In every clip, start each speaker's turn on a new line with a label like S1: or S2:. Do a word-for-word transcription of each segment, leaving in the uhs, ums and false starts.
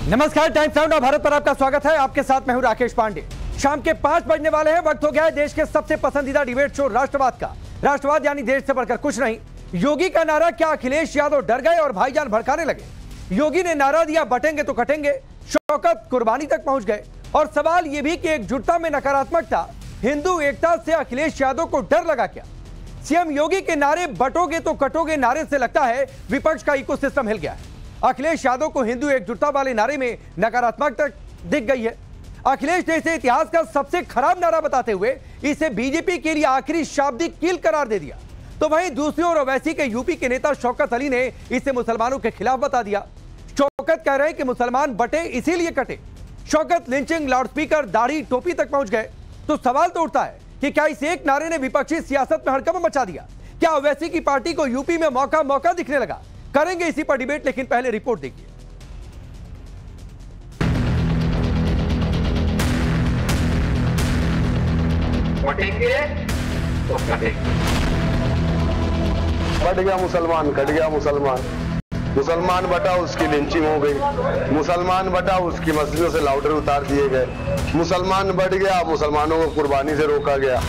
S1: नमस्कार, times sound और भारत पर आपका स्वागत है। आपके साथ मैं हूं राकेश पांडे। शाम के पांच बजने वाले हैं। वक्त हो गया है देश के सबसे पसंदीदा डिबेट शो राष्ट्रवाद का। राष्ट्रवाद यानी देश से बढ़कर कुछ नहीं। योगी का नारा, क्या अखिलेश यादव डर गए और भाईजान भड़काने लगे? योगी ने नारा दिया, बटेंगे तो कटेंगे। शौकत कुर्बानी तक पहुंच गए। और सवाल यह भी कि एकजुटता में नकारात्मकता, हिंदू एकता से अखिलेश यादव को डर लगा क्या? सीएम योगी के नारे बटोगे तो कटोगे नारे से लगता है विपक्ष का इकोसिस्टम हिल गया है। अखिलेश यादव को हिंदू एकजुटता वाले नारे में नकारात्मकता दिख गई है। अखिलेश ने इसे इतिहास का सबसे खराब नारा बताते हुए इसे बीजेपी के लिए आखिरी शाब्दिक कील करार दे दिया। तो वहीं दूसरी ओर ओवैसी के यूपी के नेता शौकत अली ने इसे मुसलमानों के खिलाफ बता दिया। शौकत कह रहे हैं कि मुसलमान बटे इसीलिए कटे। शौकत लिंचिंग, लाउडस्पीकर, दाढ़ी, टोपी तक पहुंच गए। तो सवाल तो उठता है कि क्या इस एक नारे ने विपक्षी सियासत में हड़कंप मचा दिया? क्या ओवैसी की पार्टी को यूपी में मौका मौका दिखने लगा? करेंगे इसी पर डिबेट, लेकिन पहले रिपोर्ट देखिए।
S2: बढ़ गया मुसलमान, कट गया मुसलमान। मुसलमान बटा, उसकी लिंचिंग हो गई। मुसलमान बटा, उसकी मस्जिदों से लाउडर उतार दिए गए। मुसलमान बढ़ गया, मुसलमानों को कुर्बानी से रोका गया।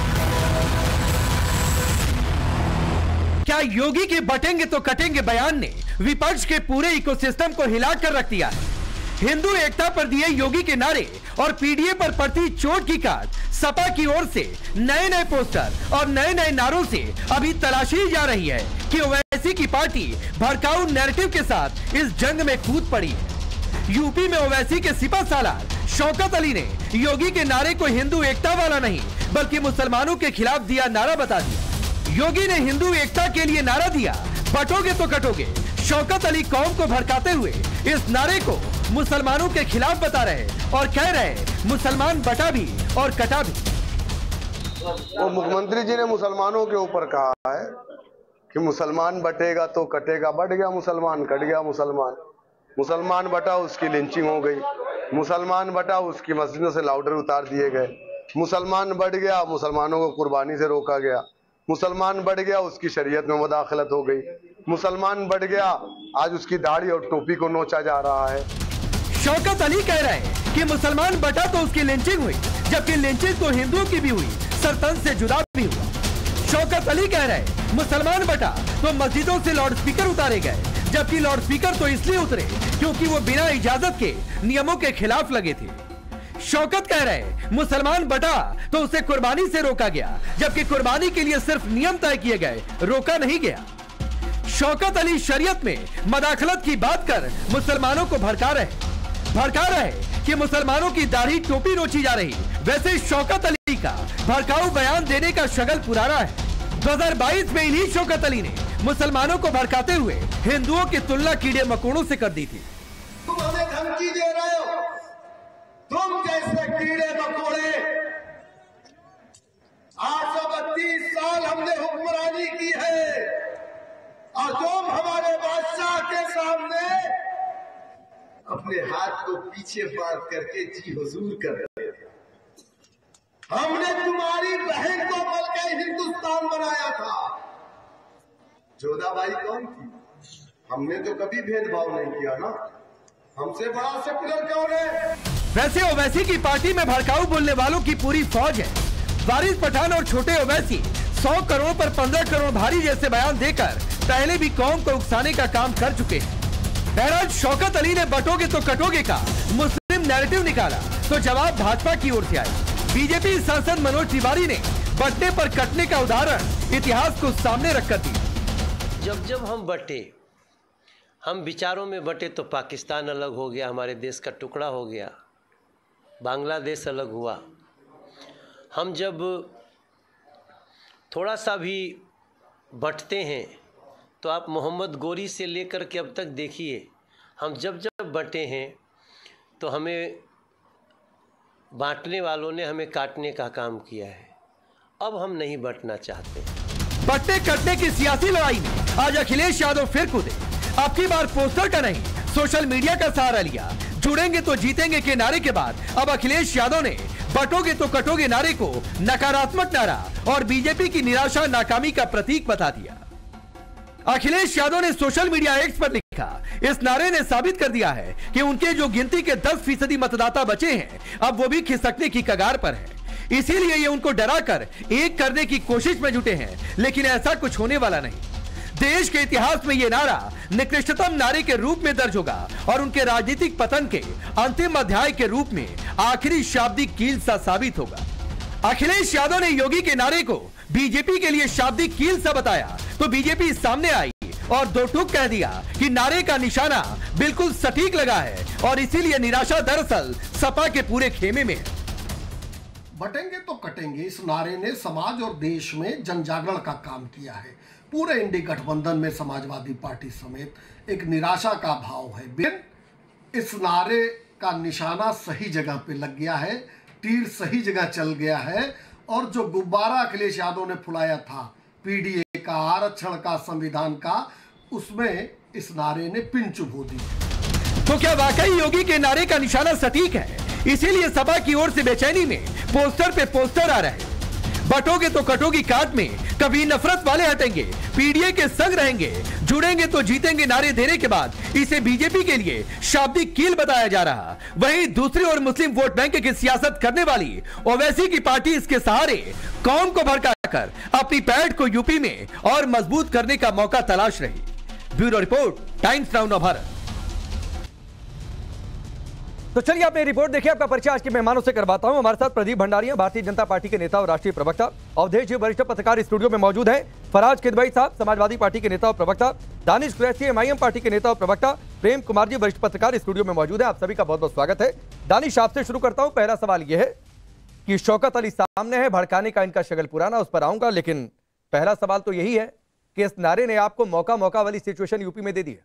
S1: क्या योगी के बटेंगे तो कटेंगे बयान ने विपक्ष के पूरे इकोसिस्टम को हिला कर रख दिया है? हिंदू एकता पर दिए योगी के नारे और पीडीए पर पड़ती चोट की काट सपा की ओर से नए नए पोस्टर और नए नए नारों से अभी तलाशी जा रही है कि ओवैसी की पार्टी भड़काऊ नैरेटिव के साथ इस जंग में कूद पड़ी है। यूपी में ओवैसी के सिपा सालार शौकत अली ने योगी के नारे को हिंदू एकता वाला नहीं बल्कि मुसलमानों के खिलाफ दिया नारा बता दिया। योगी ने हिंदू एकता के लिए नारा दिया, बटोगे तो कटोगे। शौकत अली कौम को भड़काते हुए इस नारे को मुसलमानों के खिलाफ बता रहे और कह रहे मुसलमान बटा भी और कटा भी।
S2: वो मुख्यमंत्री जी ने मुसलमानों के ऊपर कहा है कि मुसलमान बटेगा तो कटेगा। बढ़ गया मुसलमान, कट गया मुसलमान। मुसलमान बटा, उसकी लिंचिंग हो गई। मुसलमान बटा, उसकी मस्जिदों से लाउडर उतार दिए गए। मुसलमान बढ़ गया, मुसलमानों को कुर्बानी से रोका गया। मुसलमान बढ़ गया, उसकी शरीयत में मुदाखलत हो गई। मुसलमान बढ़ गया, आज उसकी दाढ़ी और टोपी को नोचा जा रहा है।
S1: शौकत अली कह रहे हैं कि मुसलमान बटा तो उसकी लिंचिंग हुई, जबकि लिंचिंग तो हिंदुओं की भी हुई, सरतन से जुदा भी हुआ। शौकत अली कह रहे हैं मुसलमान बटा तो मस्जिदों से लाउडस्पीकर उतारे गए, जबकि लाउडस्पीकर तो इसलिए उतरे क्योंकि वो बिना इजाजत के नियमों के खिलाफ लगे थे। शौकत कह रहे हैं मुसलमान बटा तो उसे कुर्बानी से रोका गया, जबकि कुर्बानी के लिए सिर्फ नियम तय किए गए, रोका नहीं गया। शौकत अली शरीयत में मदाखलत की बात कर मुसलमानों को भड़का रहे भड़का रहे कि मुसलमानों की दाढ़ी टोपी नोची जा रही। वैसे शौकत अली का भड़काऊ बयान देने का शगल पुराना है। दो हज़ार बाईस में इन्हीं शौकत अली ने मुसलमानों को भड़काते हुए हिंदुओं की तुलना कीड़े मकोड़ों से कर दी थी।
S3: तुम हमें धमकी दे रहे हो, तुम जैसे कीड़े मकोड़े। आठ सौ बत्तीस साल हमने हुक्मरानी की है और तुम हमारे बादशाह के सामने अपने हाथ को पीछे बांध करके जी हुजूर कर रहे थे। हमने तुम्हारी बहन को मलका हिंदुस्तान बनाया था। जोधाबाई कौन थी? हमने तो कभी भेदभाव नहीं किया ना। हमसे बड़ा सेकुलर कौन है?
S1: वैसे ओवैसी की पार्टी में भड़काऊ बोलने वालों की पूरी फौज है। वारिस पठान और छोटे ओवैसी सौ करोड़ पर पंद्रह करोड़ भारी जैसे बयान देकर पहले भी कौम को उकसाने का काम कर चुके हैं। बहरहाल शौकत अली ने बटोगे तो कटोगे का मुस्लिम नैरेटिव निकाला तो जवाब भाजपा की ओर से आया। बीजेपी सांसद मनोज तिवारी ने बटने पर कटने का उदाहरण इतिहास को सामने रखकर दिया।
S4: जब जब हम बटे, हम विचारों में बटे तो पाकिस्तान अलग हो गया, हमारे देश का टुकड़ा हो गया, बांग्लादेश अलग हुआ। हम जब थोड़ा सा भी बंटते हैं तो आप मोहम्मद गोरी से लेकर के अब तक देखिए, हम जब जब बंटे हैं तो हमें बांटने वालों ने हमें काटने का काम किया है। अब हम नहीं बंटना चाहते।
S1: बंटने कटने की सियासी लड़ाई में आज अखिलेश यादव फिर कूदे। अब की बार पोस्टर का नहीं, सोशल मीडिया का सहारा लिया। जुड़ेंगे तो जीतेंगे के नारे के बाद अब अखिलेश यादव ने बटोगे तो कटोगे नारे को नकारात्मक नारा और बीजेपी की निराशा नाकामी का प्रतीक बता दिया। अखिलेश यादव ने सोशल मीडिया एक्स पर इस नारे ने साबित कर दिया है कि उनके जो गिनती के दस फीसदी मतदाता बचे हैं अब वो भी खिसकने की कगार पर है। इसीलिए ये उनको डराकर एक करने की कोशिश में जुटे हैं, लेकिन ऐसा कुछ होने वाला नहीं। देश के इतिहास में यह नारा निकृष्टतम नारे के रूप में दर्ज होगा और उनके राजनीतिक पतन के अंतिम अध्याय के रूप में आखिरी शाब्दिक कील सा साबित होगा। अखिलेश यादव ने योगी के नारे को बीजेपी के लिए शाब्दिक कील सा बताया तो बीजेपी सामने आई और दो टूक कह दिया कि नारे का निशाना बिल्कुल सटीक लगा है और इसीलिए निराशा दरअसल सपा के पूरे खेमे में है।
S5: बटेंगे तो कटेंगे इस नारे ने समाज और देश में जन जागरण का काम किया है। पूरे इंडी गठबंधन में समाजवादी पार्टी समेत एक निराशा का भाव है। इस नारे का निशाना सही जगह पे लग गया है, तीर सही जगह चल गया है और जो गुब्बारा अखिलेश यादव ने फुलाया था पीडीए का, आरक्षण का, संविधान का, उसमें इस नारे ने पिन चुभो दी।
S1: तो क्या वाकई योगी के नारे का निशाना सटीक है? इसीलिए सपा की ओर से बेचैनी में पोस्टर पे पोस्टर आ रहे हैं। बटोगे तो कटोगी काट में कभी नफरत वाले हटेंगे, पीडीए के संग रहेंगे, जुड़ेंगे तो जीतेंगे नारे देने के बाद इसे बीजेपी के लिए शाब्दिक कील बताया जा रहा। वहीं दूसरी ओर मुस्लिम वोट बैंक की सियासत करने वाली ओवैसी की पार्टी इसके सहारे कौम को भड़काकर अपनी पैठ को यूपी में और मजबूत करने का मौका तलाश रही। Bureau report, Times Now Bharat. तो चलिए आपने रिपोर्ट देखिए। आपका परिचय आज के मेहमानों से करवाता हूं। हमारे साथ प्रदीप भंडारिया, भारतीय जनता पार्टी के नेता और राष्ट्रीय प्रवक्ता। अवधेश जी वरिष्ठ पत्रकार स्टूडियो में मौजूद हैं। फराज किदवई साहब समाजवादी पार्टी के नेता और प्रवक्ता। दानिश कुरैशी एमआईएम पार्टी के नेता और प्रवक्ता। प्रेम कुमार जी वरिष्ठ पत्रकार स्टूडियो में मौजूद है। आप सभी का बहुत बहुत स्वागत है। दानिश, आपसे शुरू करता हूं। पहला सवाल यह है कि शौकत अली सामने है, भड़काने का इनका शगल पुराना, उस पर आऊंगा, लेकिन पहला सवाल तो यही है कि इस नारे ने आपको मौका मौका वाली सिचुएशन यूपी में दे दी है।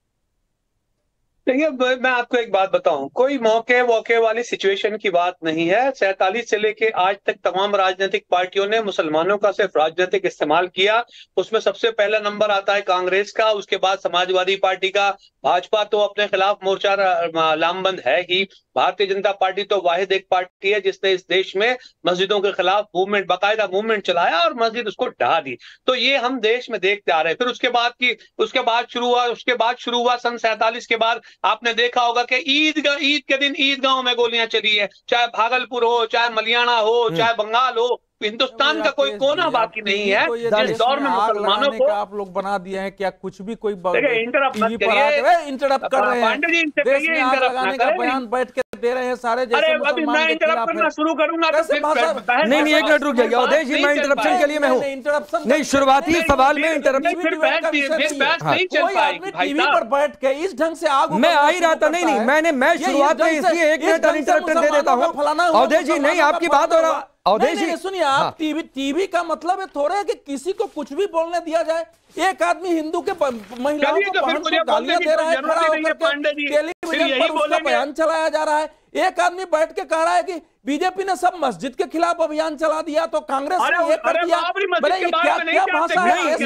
S6: देखिए, मैं आपको एक बात बताऊं, कोई मौके वौके वाली सिचुएशन की बात नहीं है। सैंतालीस से लेके आज तक तमाम राजनीतिक पार्टियों ने मुसलमानों का सिर्फ राजनीतिक इस्तेमाल किया। उसमें सबसे पहला नंबर आता है कांग्रेस का, उसके बाद समाजवादी पार्टी का। भाजपा तो अपने खिलाफ मोर्चा लामबंद है ही। भारतीय जनता पार्टी तो वाहिद एक पार्टी है जिसने इस देश में मस्जिदों के खिलाफ मूवमेंट, बाकायदा मूवमेंट चलाया और मस्जिद उसको ढहा दी। तो ये हम देश में देखते आ रहे हैं। फिर उसके बाद की उसके बाद शुरू हुआ उसके बाद शुरू हुआ सन सैंतालीस के बाद आपने देखा होगा कि ईद ईद के दिन ईदगाहों में गोलियां चली है, चाहे भागलपुर हो, चाहे मलियाना हो, चाहे बंगाल हो, हिंदुस्तान का कोई कोना बाकी नहीं है। जिस दौर में मुसलमानों को आप लोग बना दिए हैं, क्या कुछ भी कोई इंटरप्ट मत करिए, इंटरप्ट कर रहे हैं। पांडे जी इनसे कहिए इंटरप्ट ना करें, बयान बैठ के दे रहे हैं सारे। अरे अभी मैं इंटरप्ट करना शुरू करूंगा तो
S1: नहीं नहीं एक मिनट रुक जाइए अवधेश जी, मैं इंटरप्शन के लिए मैं हूं। इंटरप्शन नहीं, शुरुआती सवाल में इंटरप्शन
S6: फिर बहस नहीं चल पाएगी। टीवी पर बैठ के इस ढंग से आग
S1: मैं आ ही रहा था। नहीं नहीं मैंने मैं शुरुआत में इसलिए एक मिनट इंटरप्शन दे देता हूं अवधेश जी। नहीं आपकी बात हो रहा अवधेश जी,
S7: सुनिए आप। हाँ। टीवी टीवी का मतलब है थोड़ा कि किसी को कुछ भी बोलने दिया जाए। एक आदमी हिंदू के महिलाओं को बहन को गालियां दे रहा है, खड़ा होकर टेलीविजन पर उसका बयान चलाया जा रहा है। एक आदमी बैठ के कह रहा है कि बीजेपी ने सब मस्जिद के खिलाफ अभियान चला दिया तो कांग्रेस ने ये कर दिया। क्या क्या भाषा है?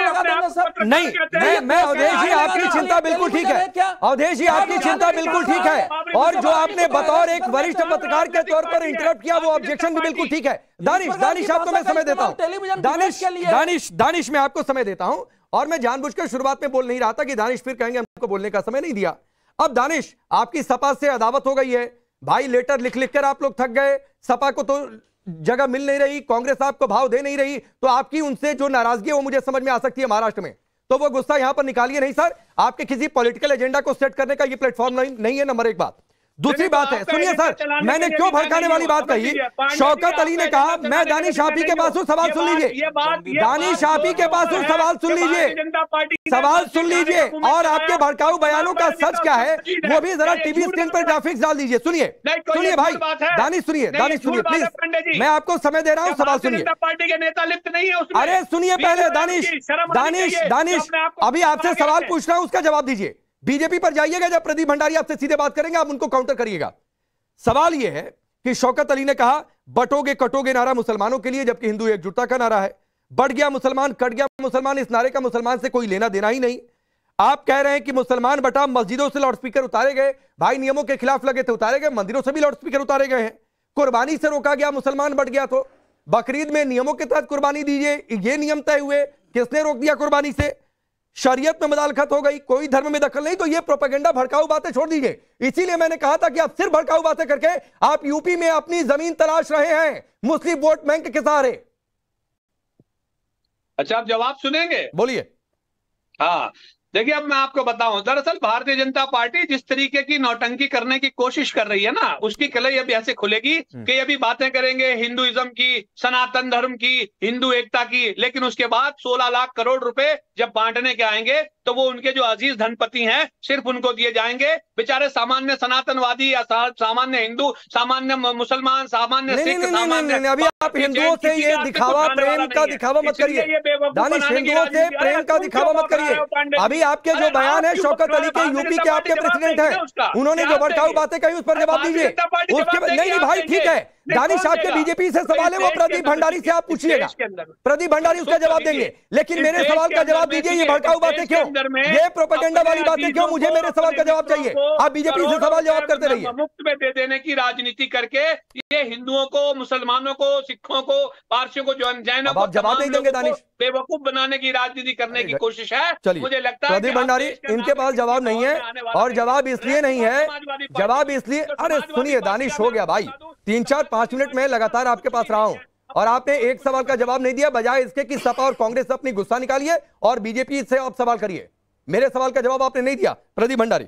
S1: नहीं नहीं मैं अवधेश जी आपकी चिंता बिल्कुल ठीक है। अवधेश जी आपकी चिंता बिल्कुल ठीक है और जो आपने बतौर एक वरिष्ठ पत्रकार के तौर पर इंटरप्ट किया वो ऑब्जेक्शन भी बिल्कुल ठीक है। दानिश दानिश आपको मैं समय देता हूँ। दानिश दानिश दानिश मैं आपको समय देता हूं और मैं जानबूझकर शुरुआत में बोल नहीं रहा था कि दानिश फिर कहेंगे हमको बोलने का समय नहीं दिया। अब दानिश आपकी सपा से अदावत हो गई है भाई, लेटर लिख लिख कर आप लोग थक गए, सपा को तो जगह मिल नहीं रही, कांग्रेस आपको भाव दे नहीं रही, तो आपकी उनसे जो नाराजगी है वो मुझे समझ में आ सकती है महाराष्ट्र में, तो वो गुस्सा यहां पर निकालिए नहीं सर। आपके किसी पॉलिटिकल एजेंडा को सेट करने का ये प्लेटफॉर्म नहीं, नहीं है, नंबर एक बात। दूसरी बात है, सुनिए सर मैंने क्यों भड़काने वाली बात कही। शौकत अली ने कहा मैं दानिश आपी के पास हूं, सवाल सुन लीजिए, दानिश आपी के पास हूं, सवाल सुन लीजिए, सवाल सुन लीजिए और आपके भड़काऊ बयानों का सच क्या है वो भी जरा टीवी स्क्रीन पर ग्राफिक्स डाल दीजिए। सुनिए सुनिए भाई दानिश सुनिए दानिश सुनिए प्लीज, मैं आपको समय दे रहा हूं, सवाल सुनिए।
S6: पार्टी के नेता लिप्त नहीं है उसमें।
S1: अरे सुनिए पहले दानिश दानिश दानिश अभी आपसे सवाल पूछ रहा हूं उसका जवाब दीजिए। बीजेपी पर जाइएगा जब प्रदीप भंडारी आपसे सीधे बात करेंगे आप उनको काउंटर करिएगा। सवाल यह है कि शौकत अली ने कहा बटोगे कटोगे नारा मुसलमानों के लिए, जबकि हिंदू एकजुटता का नारा है। बढ़ गया मुसलमान कट गया मुसलमान, इस नारे का मुसलमान से कोई लेना देना ही नहीं। आप कह रहे हैं कि मुसलमान बटा, मस्जिदों से लाउडस्पीकर उतारे गए, भाई नियमों के खिलाफ लगे थे उतारे गए, मंदिरों से भी लाउडस्पीकर उतारे गए हैं। कुर्बानी से रोका गया, मुसलमान बढ़ गया, तो बकरीद में नियमों के तहत कुर्बानी दीजिए, ये नियम तय हुए, किसने रोक दिया कुर्बानी से? शरीयत में मुदाखलत हो गई, कोई धर्म में दखल नहीं, तो ये प्रोपेगेंडा भड़काऊ बातें छोड़ दीजिए। इसीलिए मैंने कहा था कि आप सिर्फ भड़काऊ बातें करके आप यूपी में अपनी जमीन तलाश रहे हैं मुस्लिम वोट बैंक के सहारे।
S6: अच्छा, आप जवाब सुनेंगे?
S1: बोलिए।
S6: हाँ देखिए, अब मैं आपको बताऊं, दरअसल भारतीय जनता पार्टी जिस तरीके की नौटंकी करने की कोशिश कर रही है ना, उसकी कलई अभी ऐसे खुलेगी कि अभी बातें करेंगे हिंदुइज्म की, सनातन धर्म की, हिंदू एकता की, लेकिन उसके बाद सोलह लाख करोड़ रुपए जब बांटने के आएंगे तो वो उनके जो अजीज धनपति हैं सिर्फ उनको दिए जाएंगे। बेचारे सामान्य सनातनवादी या सामान्य हिंदू, सामान्य मुसलमान, सामान्य सिख, सामान्य,
S1: अभी आप हिंदुओं से ये दिखावा प्रेम का दिखावा मत करिए दानिश, हिंदुओं से प्रेम का दिखावा मत करिए। अभी आपके जो बयान है शौकत अली के, यूपी के आपके प्रेसिडेंट हैं, उन्होंने जो भड़काऊ बातें कही उस पर जवाब दीजिए। उसके बाद नहीं नहीं भाई ठीक है, दानिश आपके बीजेपी से सवाल है, वो प्रदीप भंडारी से आप पूछिएगा, प्रदीप भंडारी उसका जवाब देंगे, लेकिन मेरे सवाल का जवाब दीजिए। ये भड़काऊ बातें क्यों, ये प्रोपेगेंडा वाली बातें क्यों? मुझे मेरे सवाल का जवाब चाहिए। आप बीजेपी से सवाल जवाब करते रहिए।
S6: मुफ्त में दे देने की राजनीति करके ये हिंदुओं को, मुसलमानों को, सिखों को, पारसियों को, जैनों को,
S1: आप जवाब नहीं देंगे दानिश,
S6: बेवकूफ बनाने की राजनीति करने की कोशिश है। मुझे लगता है
S1: प्रदीप भंडारी इनके पास जवाब नहीं है, और जवाब इसलिए नहीं है, जवाब इसलिए, अरे सुनिए दानिश, हो गया भाई, तीन चार पांच मिनट में लगातार आपके पास रहा हूं और आपने एक सवाल का जवाब नहीं दिया, बजाय इसके कि सपा और कांग्रेस अपनी गुस्सा निकालिए और बीजेपी से आप सवाल करिए। मेरे सवाल का जवाब आपने नहीं दिया। प्रदीप भंडारी,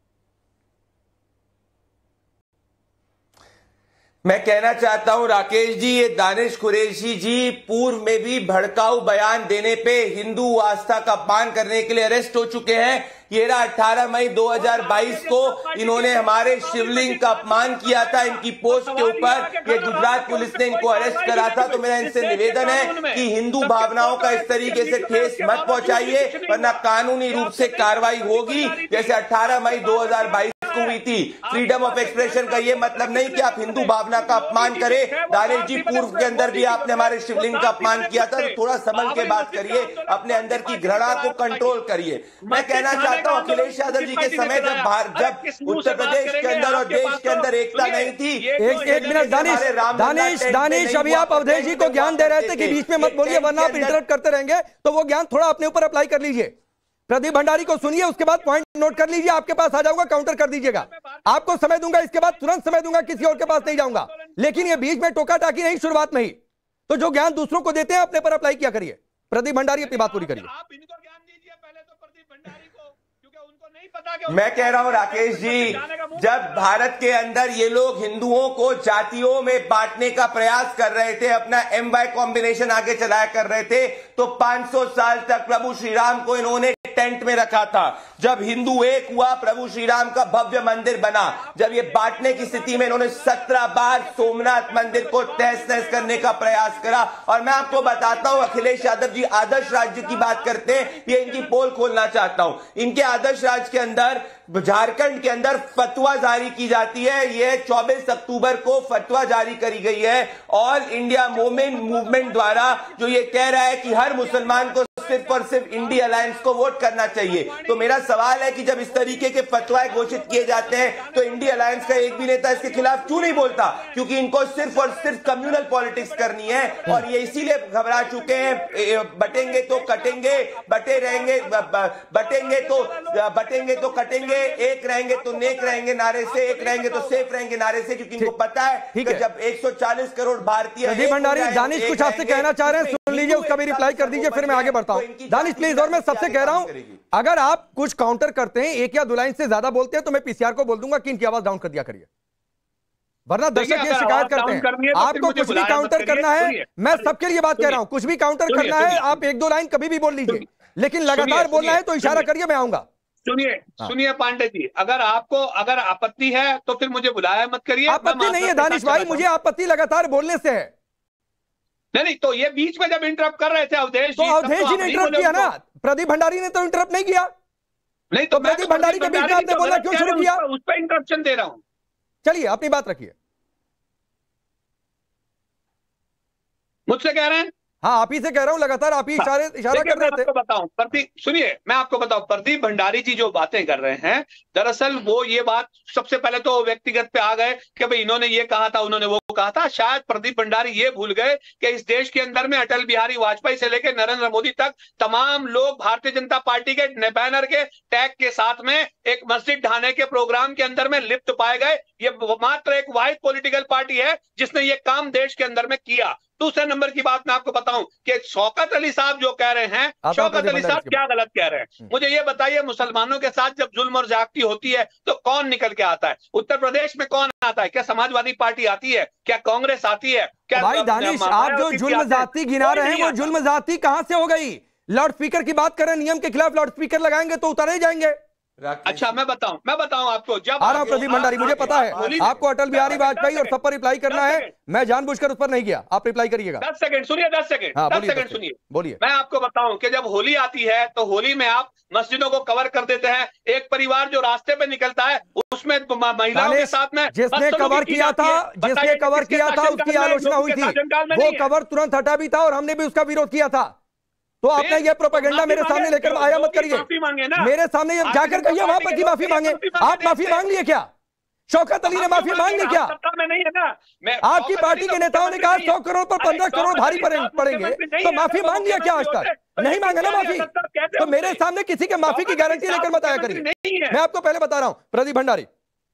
S8: मैं कहना चाहता हूं राकेश जी, ये दानिश कुरैशी जी पूर्व में भी भड़काऊ बयान देने पे हिंदू आस्था का अपमान करने के लिए अरेस्ट हो चुके हैं। ये रहा अठारह मई दो हज़ार बाईस को इन्होंने हमारे शिवलिंग का अपमान किया था, इनकी पोस्ट के ऊपर ये गुजरात पुलिस ने इनको अरेस्ट करा था। तो मेरा इनसे निवेदन है कि हिंदू भावनाओं का इस तरीके से ठेस मत पहुंचाइए, वरना कानूनी रूप से कार्रवाई होगी, जैसे अठारह मई दो हज़ार बाईस को हुई थी। फ्रीडम ऑफ एक्सप्रेशन का ये मतलब नहीं कि आप हिंदू भावना का अपमान करें। दानिश जी, पूर्व के अंदर भी आपने हमारे शिवलिंग का अपमान किया था, तो थोड़ा संभल के बात करिए, अपने अंदर की घृणा को कंट्रोल करिए। मैं कहना चाहता हूं अखिलेश यादव जी के समय जब जब उत्तर प्रदेश के अंदर और देश के अंदर एकता नहीं थी।
S1: एक एक मिनट दानिश, दानिश दानिश अभी आप अवधेश जी को ज्ञान दे रहे थे कि बीच में मत बोलिए वरना आप इंटरप्ट करते रहेंगे, तो वो ज्ञान थोड़ा अपने ऊपर अप्लाई कर लीजिए। प्रदीप भंडारी को सुनिए, उसके बाद पॉइंट नोट कर लीजिए, आपके पास आ जाऊंगा, काउंटर कर दीजिएगा। आपको समय दूंगा, इसके बाद तुरंत समय दूंगा, किसी और के पास नहीं जाऊंगा, लेकिन ये बीच में टोका टाकी नहीं, शुरुआत में ही। तो जो ज्ञान दूसरों को देते हैं अपने पर अप्लाई किया करिए। प्रदीप भंडारी अपनी बात पूरी करिए।
S6: आप इनको ज्ञान दीजिए पहले तो प्रदीप भंडारी को, क्योंकि उनको नहीं पता कि
S8: मैं कह रहा हूं राकेश जी, जब भारत के अंदर ये लोग हिंदुओं को जातियों में बांटने का प्रयास कर रहे थे, अपना एम वाई कॉम्बिनेशन आगे चलाया कर रहे थे, तो पांच सौ साल तक प्रभु श्री राम को इन्होंने टेंट में रखा था। जब हिंदू एक हुआ, प्रभु श्री राम का भव्य मंदिर बना। जब ये बांटने की स्थिति में इन्होंने सत्रह बार सोमनाथ मंदिर को तहस नहस करने का प्रयास करा। और मैं आपको बताता हूं, अखिलेश यादव जी आदर्श राज्य की बात करते हैं, ये इनकी पोल खोलना चाहता हूं। इनके आदर्श राज्य के अंदर, झारखंड के अंदर फतवा जारी की जाती है। यह चौबीस अक्टूबर को फतवा जारी करी गई है ऑल इंडिया मोमेंट मूवमेंट द्वारा, जो ये कह रहा है कि हर मुसलमान को सिर्फ और सिर्फ इंडिया अलायंस को वोट करना चाहिए। तो मेरा सवाल है कि जब इस तरीके के फतवाए घोषित किए जाते हैं, तो इंडिया अलायंस का एक भी नेता इसके खिलाफ क्यों नहीं बोलता? क्योंकि इनको सिर्फ और सिर्फ कम्युनल पॉलिटिक्स करनी है, और ये इसीलिए घबरा चुके हैं। बटेंगे तो कटेंगे, बटे रहेंगे, बटेंगे तो बटेंगे तो कटेंगे, एक रहेंगे तो नेक रहेंगे नारे से, एक रहेंगे तो सेफ रहेंगे नारे से, क्योंकि इनको पता है कि जब एक सौ चालीस करोड़ भारतीय।
S1: प्रदीप भंडारी, दानिश कुछ आपसे कहना चाह रहे हैं, सुन लीजिए, उसका भी रिप्लाई कर दीजिए, फिर मैं आगे बढ़ता हूं। दानिश प्लीज, और मैं सबसे कह रहा हूं, अगर आप कुछ काउंटर करते हैं, एक या दो लाइन से ज्यादा बोलते हैं, तो मैं पीसीआर को बोल दूंगा कि इनकी आवाज डाउन कर दिया करिए, वरना दर्शक ये शिकायत करते हैं। आपको कुछ भी काउंटर करना है, मैं सबके लिए बात कह रहा हूं, कुछ भी काउंटर करना है, आप एक दो लाइन कभी भी बोल लीजिए, लेकिन लगातार बोलना है तो इशारा करिए, मैं आऊंगा।
S6: सुनिए सुनिए पांडे जी, अगर आपको अगर आपत्ति है तो फिर मुझे बुलाया मत करिए।
S1: आपत्ति नहीं है दानिश भाई, मुझे आपत्ति लगातार बोलने से है।
S6: नहीं नहीं, तो ये बीच में जब इंटरप्ट कर रहे थे अवधेश
S1: तो अवधेश जी ने इंटरप्ट किया ना, प्रदीप भंडारी ने तो इंटरप्ट नहीं किया।
S6: नहीं तो
S1: प्रदीप भंडारी के बीच में आपने बोलना क्यों शुरू किया?
S6: उस पर इंटरप्शन दे रहा हूं।
S1: चलिए अपनी बात रखिए।
S6: मुझसे कह रहे हैं?
S1: हाँ, आप ही से कह रहा हूँ, लगातार आप ही इशारे इशारा कर रहे थे।
S6: आपको बताऊं प्रदीप, सुनिए मैं आपको बताऊं, प्रदीप भंडारी जी जो बातें कर रहे हैं, दरअसल वो ये बात सबसे पहले तो व्यक्तिगत पे आ गए कि भाई इन्होंने ये कहा था, उन्होंने वो कहा था। शायद प्रदीप भंडारी ये भूल गए कि इस देश के अंदर में अटल बिहारी वाजपेयी से लेकर नरेंद्र मोदी तक तमाम लोग भारतीय जनता पार्टी के बैनर के टैग के साथ में एक मस्जिद ढाने के प्रोग्राम के अंदर में लिप्त पाए गए। ये मात्र एक वाहिद पॉलिटिकल पार्टी है जिसने ये काम देश के अंदर में किया। दूसरे नंबर की बात मैं आपको बताऊं कि शौकत अली साहब जो कह रहे हैं, शौकत अली साहब क्या गलत कह रहे हैं? मुझे ये बताइए, मुसलमानों के साथ जब जुल्म और ज्यादती होती है तो कौन निकल के आता है? उत्तर प्रदेश में कौन आता है? क्या समाजवादी पार्टी आती है? क्या कांग्रेस आती है? क्या
S1: भाई दानिश, आप जो जुल्म ज्यादती गिना रहे हैं वो जुल्म ज्यादती कहां से हो गई? लाउड स्पीकर की बात करें, नियम के खिलाफ लाउड स्पीकर लगाएंगे तो उतारे जाएंगे।
S6: अच्छा मैं बताऊं मैं बताऊं आपको, जब
S1: आ रहा हूं प्रदीप भंडारी, मुझे पता है आपको अटल बिहारी वाजपेयी और सब पर रिप्लाई करना है। मैं जानबूझकर उस पर नहीं किया, आप रिप्लाई करिएगा।
S6: दस सेकंड सुनिए, दस सेकंड
S1: हाँ,
S6: दस सेकंड सुनिए,
S1: बोलिए।
S6: मैं आपको बताऊं कि जब होली आती है तो होली में आप मस्जिदों को कवर कर देते हैं। एक परिवार जो रास्ते पे निकलता है उसमें महिलाओं के साथ में
S1: जिसने कवर किया था जिसने कवर किया था उसकी आलोचना हुई थी, वो कवर तुरंत हटा भी था और हमने भी उसका विरोध किया था। तो आपने ये प्रोपेगेंडा मेरे सामने लेकर आया मत करिए, मेरे सामने जाकर कहिए वहां पर की माफी मांगे। आप माफी मांग लिए क्या? शौकत अली ने माफी मांग ली क्या? आपकी पार्टी के नेताओं ने कहा सौ करोड़ पर पंद्रह करोड़ भारी पड़ेंगे, तो माफी मांग लिया क्या? आज तक नहीं मांगा ना माफी, तो मेरे सामने किसी के माफी की गारंटी लेकर मत आया करिए। मैं आपको पहले बता रहा हूं प्रदीप भंडारी,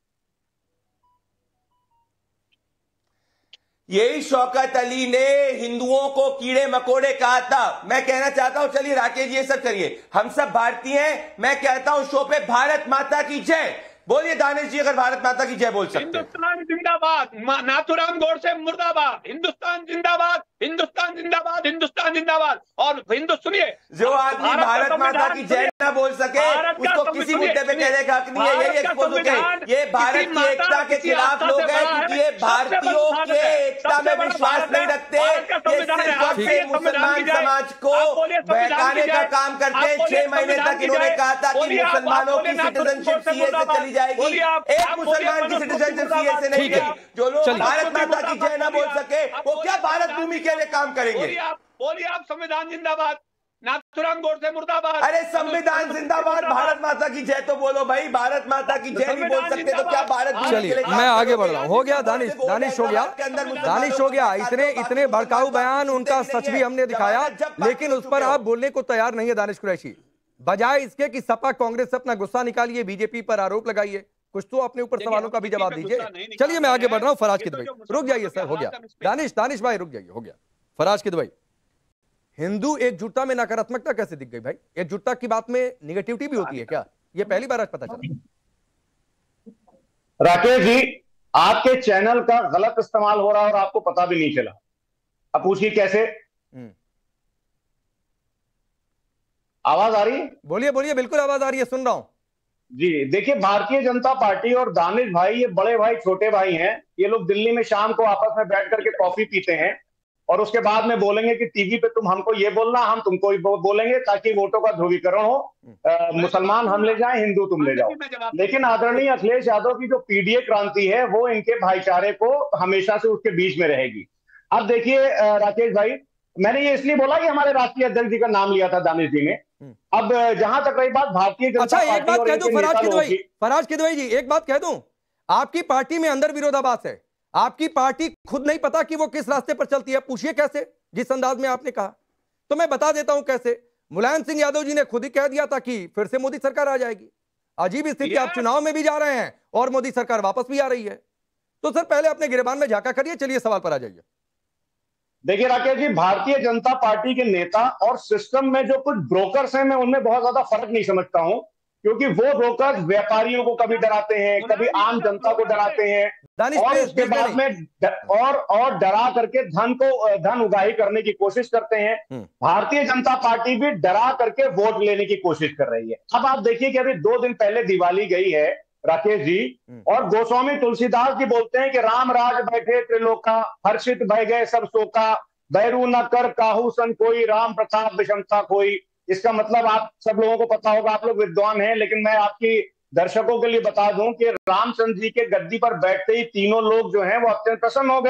S8: यही शौकत अली ने हिंदुओं को कीड़े मकोड़े कहा था। मैं कहना चाहता हूं, चलिए राकेश जी ये सब करिए, हम सब भारतीय हैं। मैं कहता हूं शो पे भारत माता की जय बोलिए। दानिश जी अगर भारत माता की जय बोल सकते हैं।
S6: हिंदुस्तान जिंदाबाद, नाथुराम गोडसे मुर्दाबाद, हिंदुस्तान जिंदाबाद, हिंदुस्तान जिंदाबाद, हिंदुस्तान जिंदाबाद। और हिंदू सुनिए,
S8: जो आदमी भारत माता की जय ना बोल सके उसको किसी मुद्दे पे कहने का हक नहीं है। यही एक्सपोज हो गए, ये भारत की एकता के खिलाफ लोग हैं क्योंकि ये भारतीयों के एकता में विश्वास नहीं रखते। ये सिर्फ मुसलमान समाज को बहकाने का काम करते हैं। छह महीने तक इन्होंने कहा था कि मुसलमानों की सिटीजनशिप सीए से चली जाएगी, एक मुसलमान की सिटीजनशिप सीए से नहीं गई। जो लोग भारत माता की जय ना बोल सके वो क्या भारत भूमि के लिए काम करेंगे?
S6: बोलिए आप संविधान जिंदाबाद, नाथुराम गोडसे मुर्दाबाद।
S8: अरे संविधान जिंदाबाद, भारत माता की जय तो बोलो भाई। भारत माता की जय नहीं बोल सकते तो क्या भारत भूमि के लिए?
S1: मैं आगे बढ़ रहा हूँ। हो गया दानिश, दानिश हो गया, दानिश हो गया। इतने इतने भड़काऊ बयान, उनका सच भी हमने दिखाया, लेकिन उस पर आप बोलने को तैयार नहीं है दानिश कुरैशी। बजाय इसके कि सपा कांग्रेस से अपना गुस्सा निकालिए, बीजेपी पर आरोप लगाइए, कुछ तो अपने ऊपर सवालों का भी जवाब दीजिए। चलिए मैं आगे बढ़ रहा हूँ। फराज किदवई, रुक जाइए सर, हो गया। दानिश दानिश भाई रुक जाइए, हो गया। फराज किदवई, हिंदू एकजुटता में नकारात्मकता कैसे दिख गई भाई? एकजुटता की बात में निगेटिविटी भी होती है क्या? ये पहली बार आज पता चला।
S9: राकेश जी, आपके चैनल का गलत इस्तेमाल हो रहा है और आपको पता भी नहीं चला। अब पूछिए कैसे? आवाज आ रही है?
S1: बोलिए बोलिए, बिल्कुल आवाज आ रही है, सुन रहा हूं
S9: जी। देखिए, भारतीय जनता पार्टी और दानिश भाई ये बड़े भाई छोटे भाई हैं। ये लोग दिल्ली में शाम को आपस में बैठ करके कॉफी पीते हैं और उसके बाद में बोलेंगे कि टीवी पे तुम हमको ये बोलना, हम तुमको बोलेंगे, ताकि वोटों का ध्रुवीकरण हो। आ, मुसलमान हम ले जाएं, हिंदू तुम ले जाओ। लेकिन आदरणीय अखिलेश यादव की जो पीडीए क्रांति है वो इनके भाईचारे को हमेशा से उसके बीच में रहेगी। अब देखिए राकेश भाई, मैंने ये इसलिए बोला कि हमारे राष्ट्रीय अध्यक्ष जी का नाम लिया था दानिश जी ने। अब जहां तक रही बात भारतीय जनता
S1: अच्छा,
S9: पार्टी,
S1: एक बात कह दूं फराज किदवई, फराज किदवई जी, एक बात कह दूं, आपकी पार्टी में अंदर विरोधाभास है। आपकी पार्टी खुद नहीं पता कि वो किस रास्ते पर चलती है। पूछिए कैसे, जिस अंदाज में आपने कहा। तो मैं बता देता हूं कैसे। मुलायम सिंह यादव जी ने खुद ही कह दिया था कि फिर से मोदी सरकार आ जाएगी। अजीब स्थिति, आप चुनाव में भी जा रहे हैं और मोदी सरकार वापस भी आ रही है। तो सर पहले अपने गिरबान में झांका करिए। चलिए सवाल पर आ जाइए।
S9: देखिए राकेश जी, भारतीय जनता पार्टी के नेता और सिस्टम में जो कुछ ब्रोकर्स हैं, मैं उनमें बहुत ज्यादा फर्क नहीं समझता हूं, क्योंकि वो ब्रोकर्स व्यापारियों को कभी डराते हैं, कभी आम जनता को डराते हैं और उसके बाद में और और डरा करके धन को धन उगाही करने की कोशिश करते हैं। भारतीय जनता पार्टी भी डरा करके वोट लेने की कोशिश कर रही है। अब आप देखिए कि अभी दो दिन पहले दिवाली गई है राकेश जी, और गोस्वामी तुलसीदास जी बोलते हैं कि राम राज बैठे त्रिलोका, हर्षित भय गए सब शोका, बैरू न कर काहू सन कोई, राम प्रताप विषमता कोई। इसका मतलब आप सब लोगों को पता होगा, आप लोग विद्वान हैं, लेकिन मैं आपकी दर्शकों के लिए बता दूं कि रामचंद्र जी के गद्दी पर बैठते ही तीनों लोग जो हैं वो अत्यंत प्रसन्न हो गए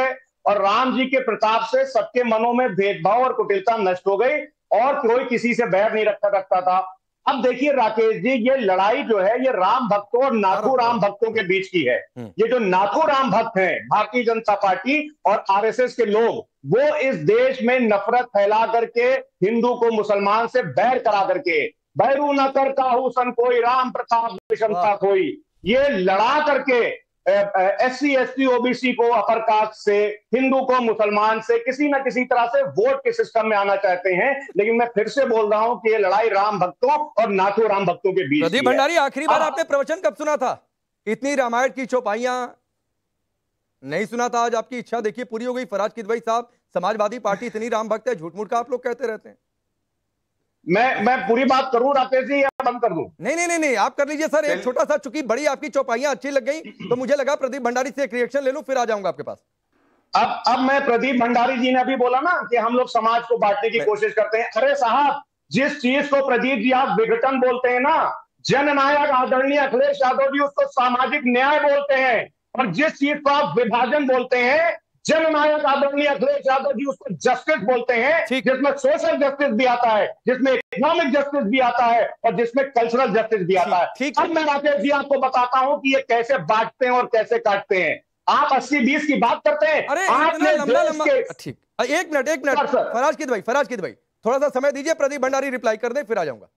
S9: और राम जी के प्रताप से सबके मनों में भेदभाव और कुटिलता नष्ट हो गई और कोई किसी से बैर नहीं रखता रखता था। अब देखिए राकेश जी, ये लड़ाई जो है ये राम भक्तों और नाथू राम भक्तों के बीच की है। ये जो नाथू राम भक्त हैं, भारतीय जनता पार्टी और आरएसएस के लोग, वो इस देश में नफरत फैला करके हिंदू को मुसलमान से बैर करा करके, बैरू न कर काहू सन कोई राम प्रताप विषमता कोई, ये लड़ा करके S C S T OBC को अपर कास्ट से, हिंदू को मुसलमान से किसी ना किसी तरह से वोट के सिस्टम में आना चाहते हैं। लेकिन मैं फिर से बोल रहा हूं कि ये लड़ाई राम भक्तों और नाथू राम भक्तों के बीच।
S1: प्रदीप भंडारी, आखिरी बार आपने प्रवचन कब सुना था? इतनी रामायण की चौपाइयां नहीं सुना था, आज आपकी इच्छा देखिए पूरी हो गई। फराज किदवई साहब, समाजवादी पार्टी इतनी राम भक्त है, झूठ मूठ का आप लोग कहते रहते हैं।
S9: मैं मैं पूरी बात करूं राकेश जी या बंद कर दूं?
S1: नहीं नहीं नहीं नहीं आप कर लीजिए सर। एक छोटा सा, चूंकि बड़ी आपकी चौपाइयां अच्छी लग गई तो मुझे लगा प्रदीप भंडारी से एक रिएक्शन ले लूं, फिर आ जाऊंगा आपके पास।
S9: अब अब मैं, प्रदीप भंडारी जी ने अभी बोला ना कि हम लोग समाज को बांटने की कोशिश करते हैं। अरे साहब, जिस चीज को प्रदीप जी आप विघटन बोलते हैं ना, जननायक आदरणीय अखिलेश यादव जी उसको सामाजिक न्याय बोलते हैं, और जिस चीज को आप विभाजन बोलते हैं, जननायक आदरणीय अखिलेश यादव जी उसको जस्टिस बोलते हैं, जिसमें सोशल जस्टिस भी आता है, जिसमें इकोनॉमिक जस्टिस भी आता है और जिसमें कल्चरल जस्टिस भी आता है। अब मैं राकेश जी आपको बताता हूं कि ये कैसे बांटते हैं और कैसे काटते हैं। आप अस्सी बीस की बात करते हैं।
S1: अरे
S9: आपने
S1: लंबा लंबा ठीक, एक मिनट एक मिनट फराज किदवई, फराज किदवई थोड़ा सा समय दीजिए, प्रदीप भंडारी रिप्लाई कर दे, फिर आ जाऊंगा।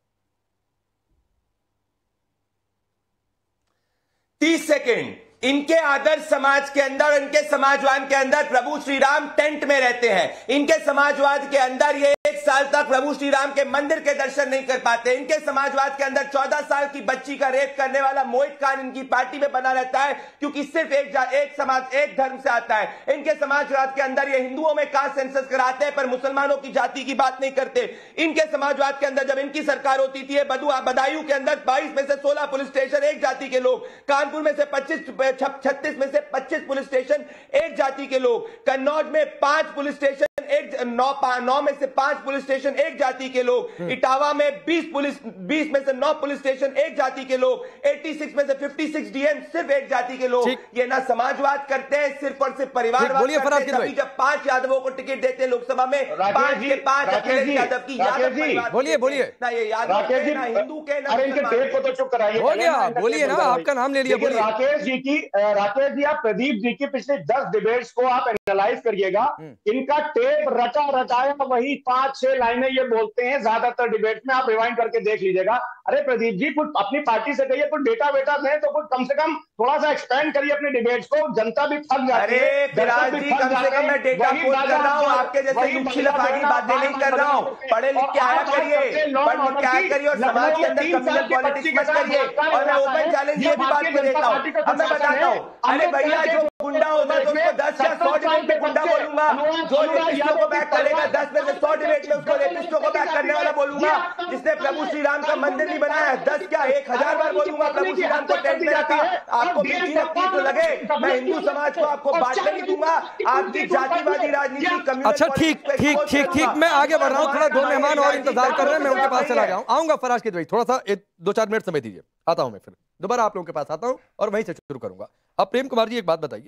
S8: तीस सेकेंड। इनके आदर्श समाज के अंदर, इनके समाजवाद के अंदर प्रभु श्री राम टेंट में रहते हैं। इनके समाजवाद के अंदर ये एक साल तक प्रभु श्री राम के मंदिर के दर्शन नहीं कर पाते। इनके समाजवाद के अंदर चौदह साल की बच्ची का रेप करने वाला मोहित खान इनकी पार्टी में बना रहता है, क्योंकि सिर्फ एक एक समाज, एक धर्म से आता है। इनके समाजवाद के अंदर ये हिंदुओं में कास्ट सेंसस कराते हैं पर मुसलमानों की जाति की बात नहीं करते। इनके समाजवाद के अंदर जब इनकी सरकार होती थी, बदुआ बदायूं के अंदर बाईस में से सोलह पुलिस स्टेशन एक जाति के लोग, कानपुर में से पच्चीस छत्तीस में से पच्चीस पुलिस स्टेशन एक जाति के लोग, कन्नौज में पांच पुलिस स्टेशन एक नौ नौ में से पांच पुलिस स्टेशन एक जाति के लोग, इटावा में बीस पुलिस बीस में से नौ पुलिस स्टेशन एक जाति के लोग, छियासी में से छप्पन डीएम सिर्फ एक जाति के लोग। ये ना समाजवाद करते हैं, सिर्फ और सिर्फ परिवारवाद करते हैं। तभी जब पांच यादवों को टिकट देते हैं लोकसभा में, पांच के पांच अखिलेश यादव की यादव।
S1: बोलिए बोलिए
S8: ना ये यादव के ना हिंदू के ना,
S9: अरे इनके टेप को तो चुप कराइए।
S1: बोलिए ना, आपका नाम ले लिया। बोलिए
S9: राकेश जी की, राकेश जी आप प्रदीप जी की पिछले दस डिबेट्स को आप एनालाइज करिएगा। इनका टेप रटा रटाया वही पांच छह लाइनें ये बोलते हैं ज्यादातर डिबेट में, आप रिवाइंड करके देख लीजिएगा। अरे प्रदीप जी, कुछ अपनी पार्टी से कहिए, कुछ डेटा वेटा दें तो कुछ कम से कम थोड़ा सा एक्सपेंड करिए अपने डिबेट्स को, जनता भी थक जाती है।
S8: अरे फिराज जी, कम से कम मैं डेटा कोट कर रहा हूँ, आपके जैसे युक्तिलाफागी बातें नहीं कर रहा हूँ। पढ़े लिख के आया करिए, पढ़ लिख के आया करिए और समाज के अंदर कम्युनल पॉलिटिक्स मत करिए। और मैं ओपन चैलेंज ये भी बात कर देता हूँ, अब मैं बताता हूँ। अरे भैया, जो गुंडा होता है तो उसको दस या सौ डिबेट में गुंडा बोलूंगा, जो रेपिस्टों को बैक करेगा दस में से सौ डिबेट में उसको रेपिस्टों को बैक करने वाला बोलूंगा। जिसने प्रभु श्री राम का मंदिर नहीं बनाया है, दस क्या एक हजार बार बोलूंगा प्रभु श्री राम को टेंट में रखा। आपको मीठी लगती तो लगे, मैं हिंदू समाज को आपको बांटने नहीं दूंगा। आपकी जातिवादी राजनीति कम्युनल।
S1: अच्छा ठीक ठीक ठीक ठीक मैं आगे बढ़ रहा हूँ, थोड़ा दो मेहमान और इंतजार कर रहे हैं, मैं उनके पास चला जाऊँ। आऊंगा फराज किदवई, थोड़ा सा एक दो चार मिनट समय दीजिए, आता हूं मैं, फिर दोबारा आप लोगों के पास आता हूं और वहीं से शुरू करूंगा। अब प्रेम कुमार जी एक बात बताइए,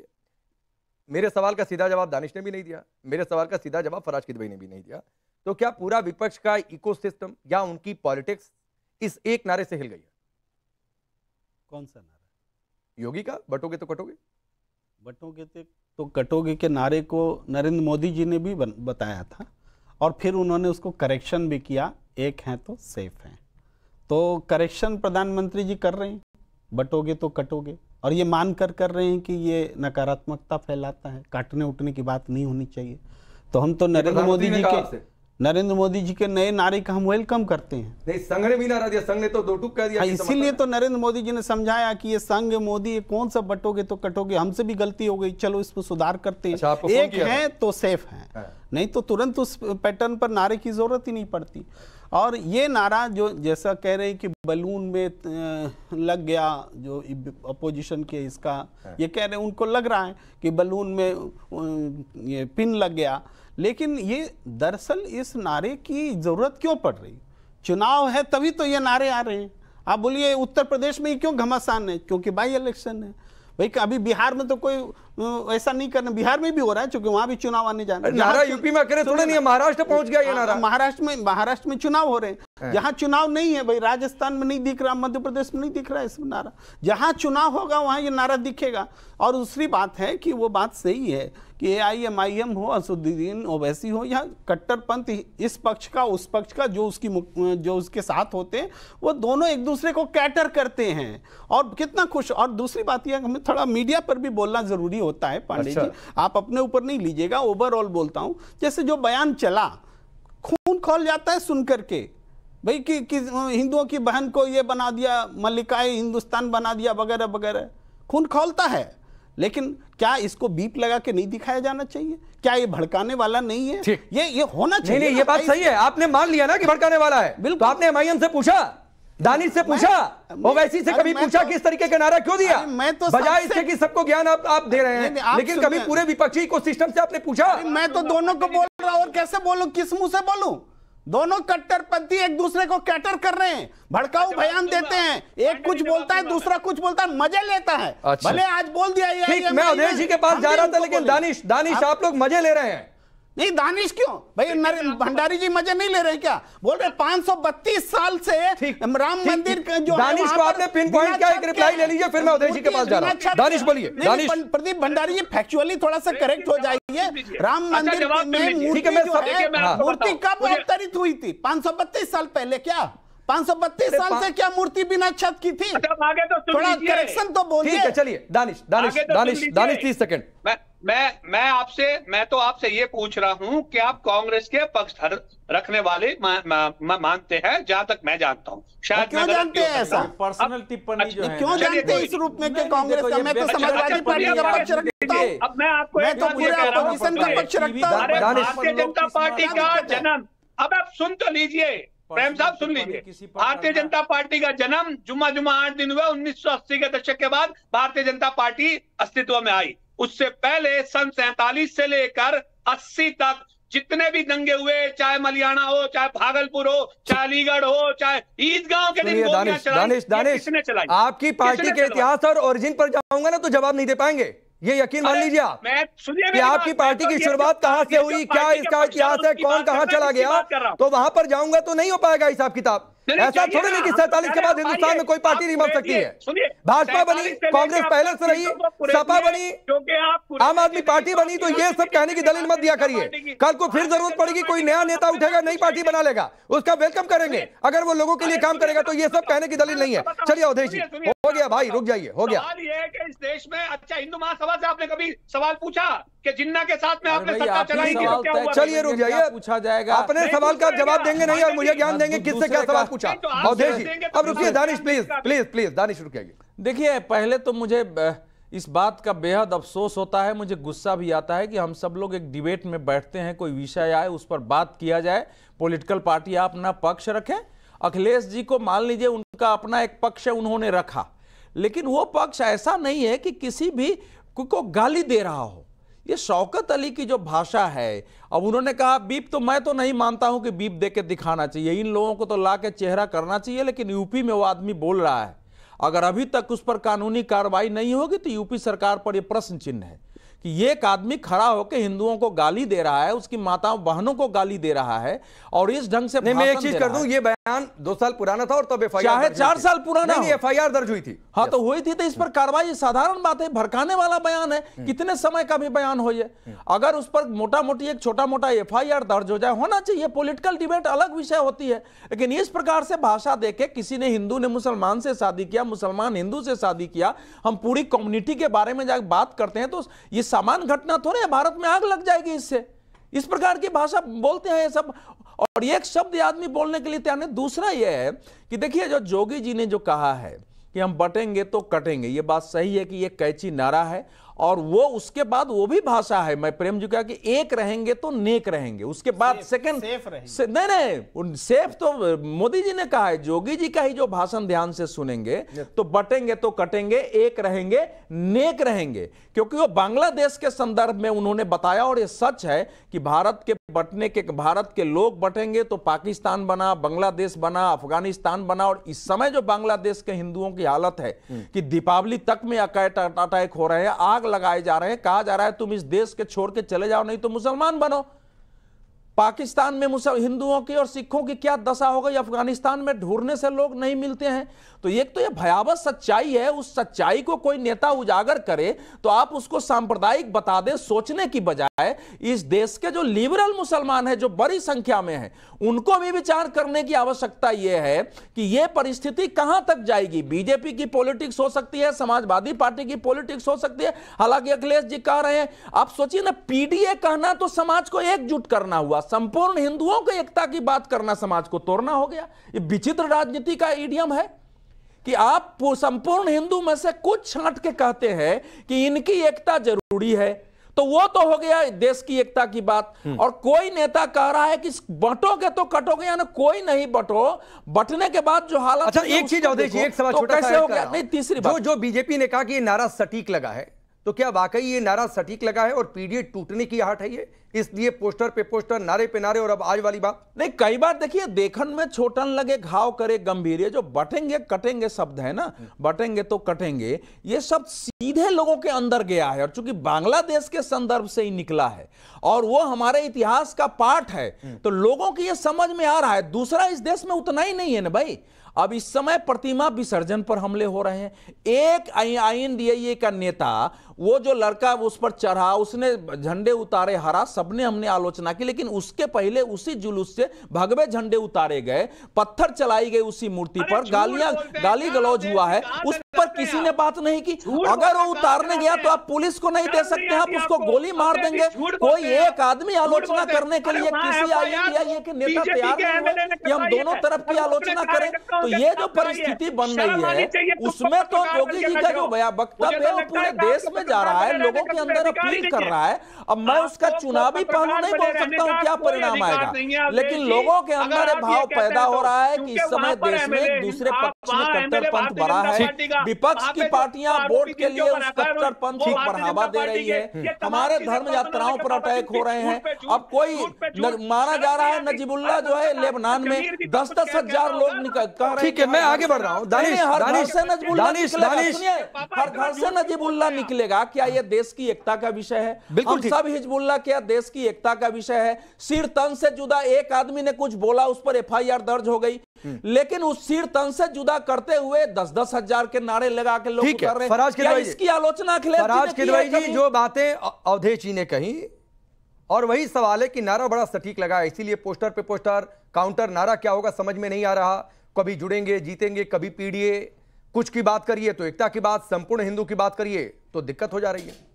S1: मेरे सवाल का सीधा जवाब दानिश ने भी नहीं दिया, मेरे सवाल का सीधा जवाब फराज किदवई ने भी नहीं दिया, तो क्या पूरा विपक्ष का इकोसिस्टम या उनकी पॉलिटिक्स इस एक नारे से हिल गई है?
S10: कौन सा नारा?
S1: योगी का, बटोगे तो कटोगे।
S10: बटोगे तो कटोगे के नारे को नरेंद्र मोदी जी ने भी बताया था और फिर उन्होंने उसको करेक्शन भी किया, एक हैं तो सेफ हैं। तो करेक्शन प्रधानमंत्री जी कर रहे हैं, बटोगे तो कटोगे, और ये मान कर कर रहे हैं कि ये नकारात्मकता फैलाता है, काटने उठने की बात नहीं होनी चाहिए। तो हम तो नरेंद्र मोदी जी के नरेंद्र मोदी जी के नए नारे का हम वेलकम करते हैं।
S1: नहीं, संघ ने भी नारा दिया, संघ ने तो दो टूक कह दिया।
S10: इसीलिए तो नरेंद्र मोदी जी ने समझाया कि ये संघ मोदी, ये कौन सा बटोगे तो कटोगे, हमसे भी गलती हो गई, चलो इसमें सुधार करते हैं। अच्छा, एक है तो सेफ है, है। नहीं तो तुरंत उस पैटर्न पर नारे की जरूरत ही नहीं पड़ती। और ये नारा जो जैसा कह रहे हैं कि बलून में लग गया, जो अपोजिशन के इसका ये कह रहे हैं, उनको लग रहा है कि बलून में ये पिन लग गया, लेकिन ये दरअसल इस नारे की जरूरत क्यों पड़ रही? चुनाव है तभी तो ये नारे आ रहे हैं। आप बोलिए उत्तर प्रदेश में क्यों घमासान है? क्योंकि बाई इलेक्शन है। भाई अभी बिहार में तो कोई ऐसा नहीं करना, बिहार में भी हो रहा है क्योंकि वहां भी चुनाव आने जाना।
S1: नारा यूपी में करे थोड़े नहीं, महाराष्ट्र पहुंच गया ये नारा।
S10: महाराष्ट्र में महाराष्ट्र में चुनाव हो रहे हैं, जहां चुनाव नहीं है भाई, राजस्थान में नहीं दिख रहा, मध्य प्रदेश में नहीं दिख रहा है इसमें नारा। जहां चुनाव होगा वहां ये नारा दिखेगा। और दूसरी बात है कि वो बात सही है कि ए आई एम आई एम हो, असदुद्दीन ओवैसी हो, या कट्टरपंथ इस पक्ष का उस पक्ष का जो उसकी जो उसके साथ होते हैं, वो दोनों एक दूसरे को कैटर करते हैं और कितना खुश। और दूसरी बात यह हमें थोड़ा मीडिया पर भी बोलना जरूरी होता है पांडे जी, आप अपने ऊपर नहीं लीजिएगा, ओवरऑल बोलता हूं। जैसे जो बयान चला, खून खौल जाता है सुन करके भाई कि, कि हिंदुओं की बहन को ये बना दिया, मल्लिकाए हिंदुस्तान बना दिया वगैरह वगैरह, खून खौलता है। लेकिन क्या इसको बीप लगा के नहीं दिखाया जाना चाहिए? क्या ये भड़काने वाला नहीं है? ये ये होना चाहिए।
S1: नहीं, नहीं, ये बात सही है, आपने मान लिया ना कि भड़काने वाला है। बिल्कुल। तो आपने एम आई एम से पूछा, दानिश से पूछा, ओवैसी से कभी पूछा कि इस तरीके का नारा क्यों दिया?
S10: मैं तो
S1: बजाय इसके कि सबको ज्ञान आप आप दे रहे हैं, लेकिन कभी पूरे विपक्षी इकोसिस्टम से आपने पूछा?
S10: मैं तो दोनों को बोल रहा हूं, और कैसे बोलूं, किस मुंह से बोलूं? दोनों कट्टरपंथी एक दूसरे को कैटर कर रहे हैं, भड़काऊ बयान देते हैं, एक कुछ बोलता है दूसरा कुछ बोलता है, मजे लेता है।
S1: अच्छा।
S10: भले आज बोल दिया ये,
S1: ठीक, मैं अवधेश जी के पास जा रहा था, लेकिन दानिश दानिश आप लोग मजे ले रहे हैं।
S10: नहीं, दानिश क्यों भाई? भंडारी जी मजे नहीं ले रहे क्या? बोल रहे पाँच सौ बत्तीस साल से राम मंदिर का जो
S1: दानिश को आपने पिन पॉइंट का एक रिप्लाई ले लीजिए, फिर मैं अवधेश जी के पास जा रहा हूं। दानिश बोलिए। दानिश
S10: प्रदीप भंडारी जी फैक्चुअली थोड़ा सा करेक्ट हो जाइए। राम मंदिर में मूर्ति कब अवतरित हुई थी? पाँच सौ बत्तीस साल पहले। क्या पाँच सौ बत्तीस साल से क्या मूर्ति बिना छत की थी? थोड़ा करेक्शन तो बोलिए।
S1: ठीक है, चलिए दानिश दानिश दानिश दानिश तीस सेकंड।
S6: मैं मैं मैं आपसे मैं तो आपसे ये पूछ रहा हूं कि आप कांग्रेस के पक्ष रखने वाले मा, मा, मा, मानते हैं, जहां तक मैं जानता हूं। शायद
S10: क्यों जानते हैं ऐसा?
S7: पर्सनल टिप्पणी जो है,
S10: क्यों जानते हैं इस रूप में कि कांग्रेस का? मैं तो समाजवादी पार्टी का पक्ष रखता हूं।
S6: अब मैं आपको
S10: मैं तो पूरे अपोजिशन का पक्ष रखता हूं।
S6: भारतीय जनता पार्टी का जन्म, अब आप सुन तो लीजिए प्रेम साहब, सुन लीजिए। भारतीय जनता पार्टी का जन्म जुम्मा जुम्मा आठ दिन हुआ, उन्नीस सौ अस्सी के दशक के बाद भारतीय जनता पार्टी अस्तित्व में आई। उससे पहले सन सैतालीस से लेकर अस्सी तक जितने भी दंगे हुए, चाहे मलियाना हो, चाहे भागलपुर हो, चाहे अलीगढ़ हो, चाहे ईदगांव के दिन
S1: दानिश दानिश दानिश आपकी पार्टी के इतिहास और ओरिजिन पर जाऊंगा ना तो जवाब नहीं दे पाएंगे, ये यकीन मान लीजिए आप कि आपकी पार्टी की शुरुआत कहां से हुई, क्या इसका इतिहास है, कौन कहां चला गया, तो वहां पर जाऊंगा तो नहीं हो पाएगा हिसाब किताब। ऐसा थोड़ी नहीं कि सैतालीस के बाद हिंदुस्तान में कोई पार्टी नहीं बन सकती है। भाजपा बनी, कांग्रेस पहले से रही, सपा बनी, आम आदमी पार्टी बनी, तो ये सब कहने की दलील मत दिया करिए। कल को फिर जरूरत पड़ेगी, कोई नया नेता उठेगा, नई पार्टी बना लेगा, उसका वेलकम करेंगे। अगर वो लोगों के लिए काम करेगा तो ये सब कहने की दलील नहीं है। चलिए अवधेश जी, हो गया भाई, रुक जाइए, हो गया।
S6: सवाल ये है कि इस देश में, अच्छा हिंदू महासभा से आपने कभी सवाल पूछा कि जिन्ना के साथ में आपने सत्ता चलाई थी तो क्या हुआ?
S1: चलिए रुक जाइए,
S7: पूछा जाएगा।
S1: अपने सवाल का जवाब देंगे नहीं और मुझे ज्ञान देंगे किससे क्या सवाल पूछा। अवधेश जी अब रुकिए, Danish please please please Danish रुकिए।
S7: देखिए, पहले तो मुझे इस बात का बेहद अफसोस होता है, मुझे गुस्सा भी आता है कि हम सब लोग एक डिबेट में बैठते हैं, कोई विषय आए उस पर बात किया जाए, पॉलिटिकल पार्टी आप अपना पक्ष रखें। अखिलेश जी को मान लीजिए उनका अपना एक पक्ष है, उन्होंने रखा, लेकिन वो पक्ष ऐसा नहीं है कि किसी भी को गाली दे रहा हो। ये शौकत अली की जो भाषा है, अब उन्होंने कहा बीप, तो मैं तो नहीं मानता हूं कि बीप दे के दिखाना चाहिए, इन लोगों को तो ला के चेहरा करना चाहिए, लेकिन यूपी में वो आदमी बोल रहा है, अगर अभी तक उस पर कानूनी कार्रवाई नहीं होगी तो यूपी सरकार पर यह प्रश्न चिन्ह है कि ये एक आदमी खड़ा होकर हिंदुओं को गाली दे रहा है, उसकी माताओं बहनों को गाली दे रहा है, और इस ढंग से
S1: नहीं, मैं एक चीज कर दूं, ये बयान दो साल पुराना था और तब एफ आई आर
S7: चाहे चार साल पुराना
S1: नहीं, एफ आई आर दर्ज हुई थी।
S7: हाँ तो हुई थी, तो इस पर कार्रवाई साधारण बात है, भड़काने वाला बयान है, कितने समय का भी बयान हो ये, अगर उस पर मोटा मोटी एक छोटा मोटा एफ आई आर दर्ज हो जाए, होना चाहिए। पॉलिटिकल डिबेट अलग विषय होती है, लेकिन इस प्रकार से भाषा देके किसी ने हिंदू ने मुसलमान से शादी किया, मुसलमान हिंदू से शादी किया, हम पूरी कम्युनिटी के बारे में जाकर बात करते हैं, तो ये सामान्य घटना थोड़े, भारत में आग लग जाएगी इससे। इस प्रकार की भाषा बोलते हैं ये सब, और एक शब्द आदमी बोलने के लिए तैयार नहीं। दूसरा यह है कि देखिए, जो जोगी जी ने जो कहा है कि हम बटेंगे तो कटेंगे, ये बात सही है कि ये कैची नारा है, और वो उसके बाद वो भी भाषा है, मैं प्रेम जी कहा कि एक रहेंगे तो नेक रहेंगे, उसके बाद सेकंड से, नहीं नहीं सेफ तो मोदी जी ने कहा है, जोगी जी का ही जो भाषण ध्यान से सुनेंगे तो बटेंगे तो कटेंगे, एक रहेंगे नेक रहेंगे, क्योंकि वो बांग्लादेश के संदर्भ में उन्होंने बताया, और ये सच है कि भारत के बंटने के, भारत के लोग बटेंगे तो पाकिस्तान बना, बांग्लादेश बना, अफगानिस्तान बना। और इस समय जो बांग्लादेश के हिंदुओं की हालत है कि दीपावली तक में अटैक हो रहे हैं, आग लगाए जा रहे हैं, कहा जा रहा है तुम इस देश के छोड़ के चले जाओ नहीं तो मुसलमान बनो। पाकिस्तान में मुसलमान हिंदुओं की और सिखों की क्या दशा हो गई, अफगानिस्तान में ढूंढने से लोग नहीं मिलते हैं। तो एक तो ये भयावह सच्चाई है, उस सच्चाई को कोई नेता उजागर करे तो आप उसको सांप्रदायिक बता दें, सोचने की बजाय इस देश के जो लिबरल मुसलमान हैं, जो बड़ी संख्या में हैं, उनको भी विचार करने की आवश्यकता यह है कि यह परिस्थिति कहां तक जाएगी। बीजेपी की पॉलिटिक्स हो सकती है, समाजवादी पार्टी की पॉलिटिक्स हो सकती है। हालांकि अखिलेश जी कह रहे हैं, आप सोचिए ना, पीडीए कहना तो समाज को एकजुट करना हुआ, संपूर्ण हिंदुओं की एकता की बात करना समाज को तोड़ना हो गया। ये विचित्र राजनीति का इडियम है कि आप संपूर्ण हिंदू में से कुछ छांट के कहते हैं कि इनकी एकता जरूरी है, तो वो तो हो गया देश की एकता की बात। और कोई नेता कह रहा है कि बटोगे तो कटोगे, यानी कोई नहीं बटो, बटने के बाद जो हालत।
S1: अच्छा, एक चीज अवधेश जी, एक सवाल
S7: तो
S1: छोटा
S7: कैसे हो गया? नहीं, तीसरी बात,
S1: जो जो बीजेपी ने कहा कि ये नारा सटीक लगा है, तो क्या वाकई ये नारा सटीक लगा है और पीडीए टूटने की आहट है ये, इसलिए पोस्टर पे पोस्टर, नारे पे नारे, और अब आज वाली बात?
S7: नहीं, कई बार देखिए, देखन में छोटन लगे घाव करे गंभीर, ये जो बटेंगे कटेंगे शब्द है ना, बटेंगे तो कटेंगे, ये शब्द सीधे लोगों के अंदर गया है। और चूंकि बांग्लादेश के संदर्भ से ही निकला है और वो हमारे इतिहास का पार्ट है, तो लोगों की ये समझ में आ रहा है। दूसरा, इस देश में उतना ही नहीं है ना भाई, अब इस समय प्रतिमा विसर्जन पर हमले हो रहे हैं। एक आईएनडीए का नेता, वो जो लड़का उस पर चढ़ा, उसने झंडे उतारे हरा, सबने हमने आलोचना की, लेकिन उसके पहले उसी जुलूस से भगवे झंडे उतारे गए, पत्थर चलाई गई उसी मूर्ति पर, गालियां गाली गलौज हुआ है, उस पर किसी ने बात नहीं की। अगर वो उतारने गया तो आप पुलिस को नहीं दे सकते, आप उसको गोली मार देंगे। कोई एक आदमी आलोचना करने के लिए किसी आईएनडीए के नेता तैयार नहीं हुए कि हम दोनों तरफ की आलोचना करें। तो ये जो परिस्थिति बन रही है, उसमें तो योगी जी का जो वक्तव्य है वो पूरे देश में जा रहा है, लोगों के अंदर अपील कर रहा है। अब मैं उसका चुनावी पहलू नहीं बोल सकता हूं क्या परिणाम आएगा, लेकिन लोगों के अंदर भाव पैदा हो रहा है कि इस समय देश में एक दूसरे पक्ष में कट्टरपंथ बढ़ा है। विपक्ष की पार्टियां वोट के लिए उस कट्टरपंथ को बढ़ावा दे रही है। हमारे धर्म यात्राओं पर अटैक हो रहे हैं। अब कोई माना जा रहा है, नजीबुल्ला जो है लेबनान में दस दस हजार लोग निकल कह रहे
S1: हैं। मैं आगे बढ़ रहा हूं। दानिश,
S7: हर घर
S1: दानिश,
S7: से नजीबुल्लाह
S1: दानिश,
S7: निकलेगा,
S1: दानिश,
S7: सुनिए, हर घर से नजीबुल्लाह निकलेगा। क्या यह देश की एकता का विषय है?
S1: बिल्कुल
S7: हम सब हिजबुल्लाह क्या देश की एकता का विषय है? सिर तन से जुदा एक आदमी ने कुछ बोला, उस पर एफआईआर दर्ज हो गई, लेकिन उस सिर तन से जुदा करते हुए दस दस हजार के नारे लगा के लोग कर रहे हैं। क्या इसकी आलोचना
S1: फराज किदवई जी जो बातें अवधेश जी ने कही, और वही सवाल है कि नारा बड़ा सटीक लगा है, इसीलिए पोस्टर पे पोस्टर, काउंटर नारा क्या होगा समझ में नहीं आ रहा। कभी जुड़ेंगे जीतेंगे, कभी पीडीए, कुछ की बात करिए तो एकता की बात, संपूर्ण हिंदू की बात करिए तो दिक्कत हो जा रही है।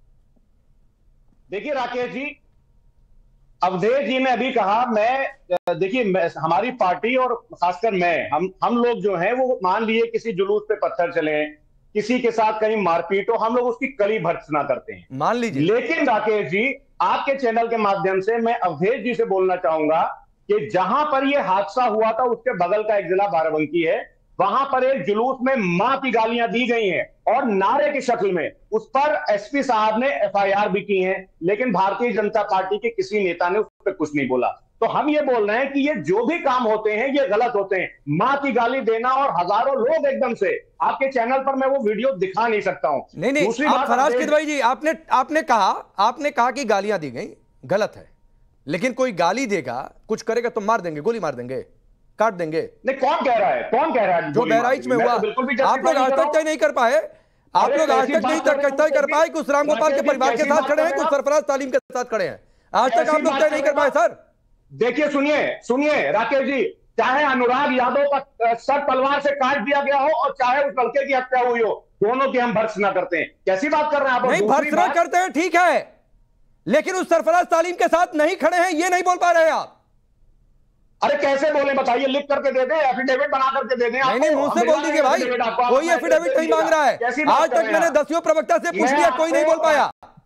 S9: देखिए राकेश जी, अवधेश जी ने अभी कहा, मैं देखिए हमारी पार्टी और खासकर मैं, हम हम लोग जो हैं वो मान लिए किसी जुलूस पे पत्थर चले, किसी के साथ कहीं मारपीट हो, हम लोग उसकी कड़ी भर्त्सना करते हैं,
S1: मान लीजिए।
S9: लेकिन राकेश जी, आपके चैनल के माध्यम से मैं अवधेश जी से बोलना चाहूंगा कि जहां पर यह हादसा हुआ था उसके बगल का एक जिला बाराबंकी है, वहां पर एक जुलूस में मां की गालियां दी गई हैं और नारे की शक्ल में उस पर एसपी साहब ने एफआईआर भी की है, लेकिन भारतीय जनता पार्टी के किसी नेता ने उस पर कुछ नहीं बोला। तो हम ये बोल रहे हैं कि ये जो भी काम होते हैं ये गलत होते हैं। मां की गाली देना, और हजारों लोग एकदम से, आपके चैनल पर मैं वो वीडियो दिखा नहीं सकता हूं।
S1: नहीं नहीं,
S9: दूसरी
S1: आप
S9: बात,
S1: फराज किदवई जी, आपने आपने कहा आपने कहा कि गालियां दी गई, गलत है, लेकिन कोई गाली देगा, कुछ करेगा तो मार देंगे, गोली मार देंगे, काट देंगे।
S9: नहीं, कौन कह रहा है? कौन कह रहा है?
S1: जो बहराइच में हुआ, आप लोग आज तक तय नहीं कर पाए, आप लोग आज तक नहीं तय कर पाए कि उस राम गोपाल के परिवार के साथ खड़े हैं, कुछ सरफराज तालीम के साथ खड़े हैं, आज तक आप लोग तय नहीं कर पाए। सर
S9: देखिए, सुनिए सुनिए राकेश जी, चाहे अनुराग यादव का सर तलवार से काट दिया गया हो और चाहे उस लड़के की हत्या हुई हो, दोनों की हम भर्त्सना करते हैं। कैसी बात कर रहे हैं आप?
S1: नहीं, भर्त्सना करते हैं ठीक है, लेकिन उस सरफराज तालीम के साथ नहीं खड़े हैं, ये नहीं बोल पा रहे आप।
S9: अरे कैसे बोले बताइए? लिख करके दे दें, एफिडेविट बना करके दे दें।
S1: नहीं नहीं, मुंह से बोल दीजिए भाई, कोई एफिडेविट नहीं मांग रहा है। आज तक मैंने दसियों प्रवक्ता से पूछ लिया, कोई नहीं बोल पाया।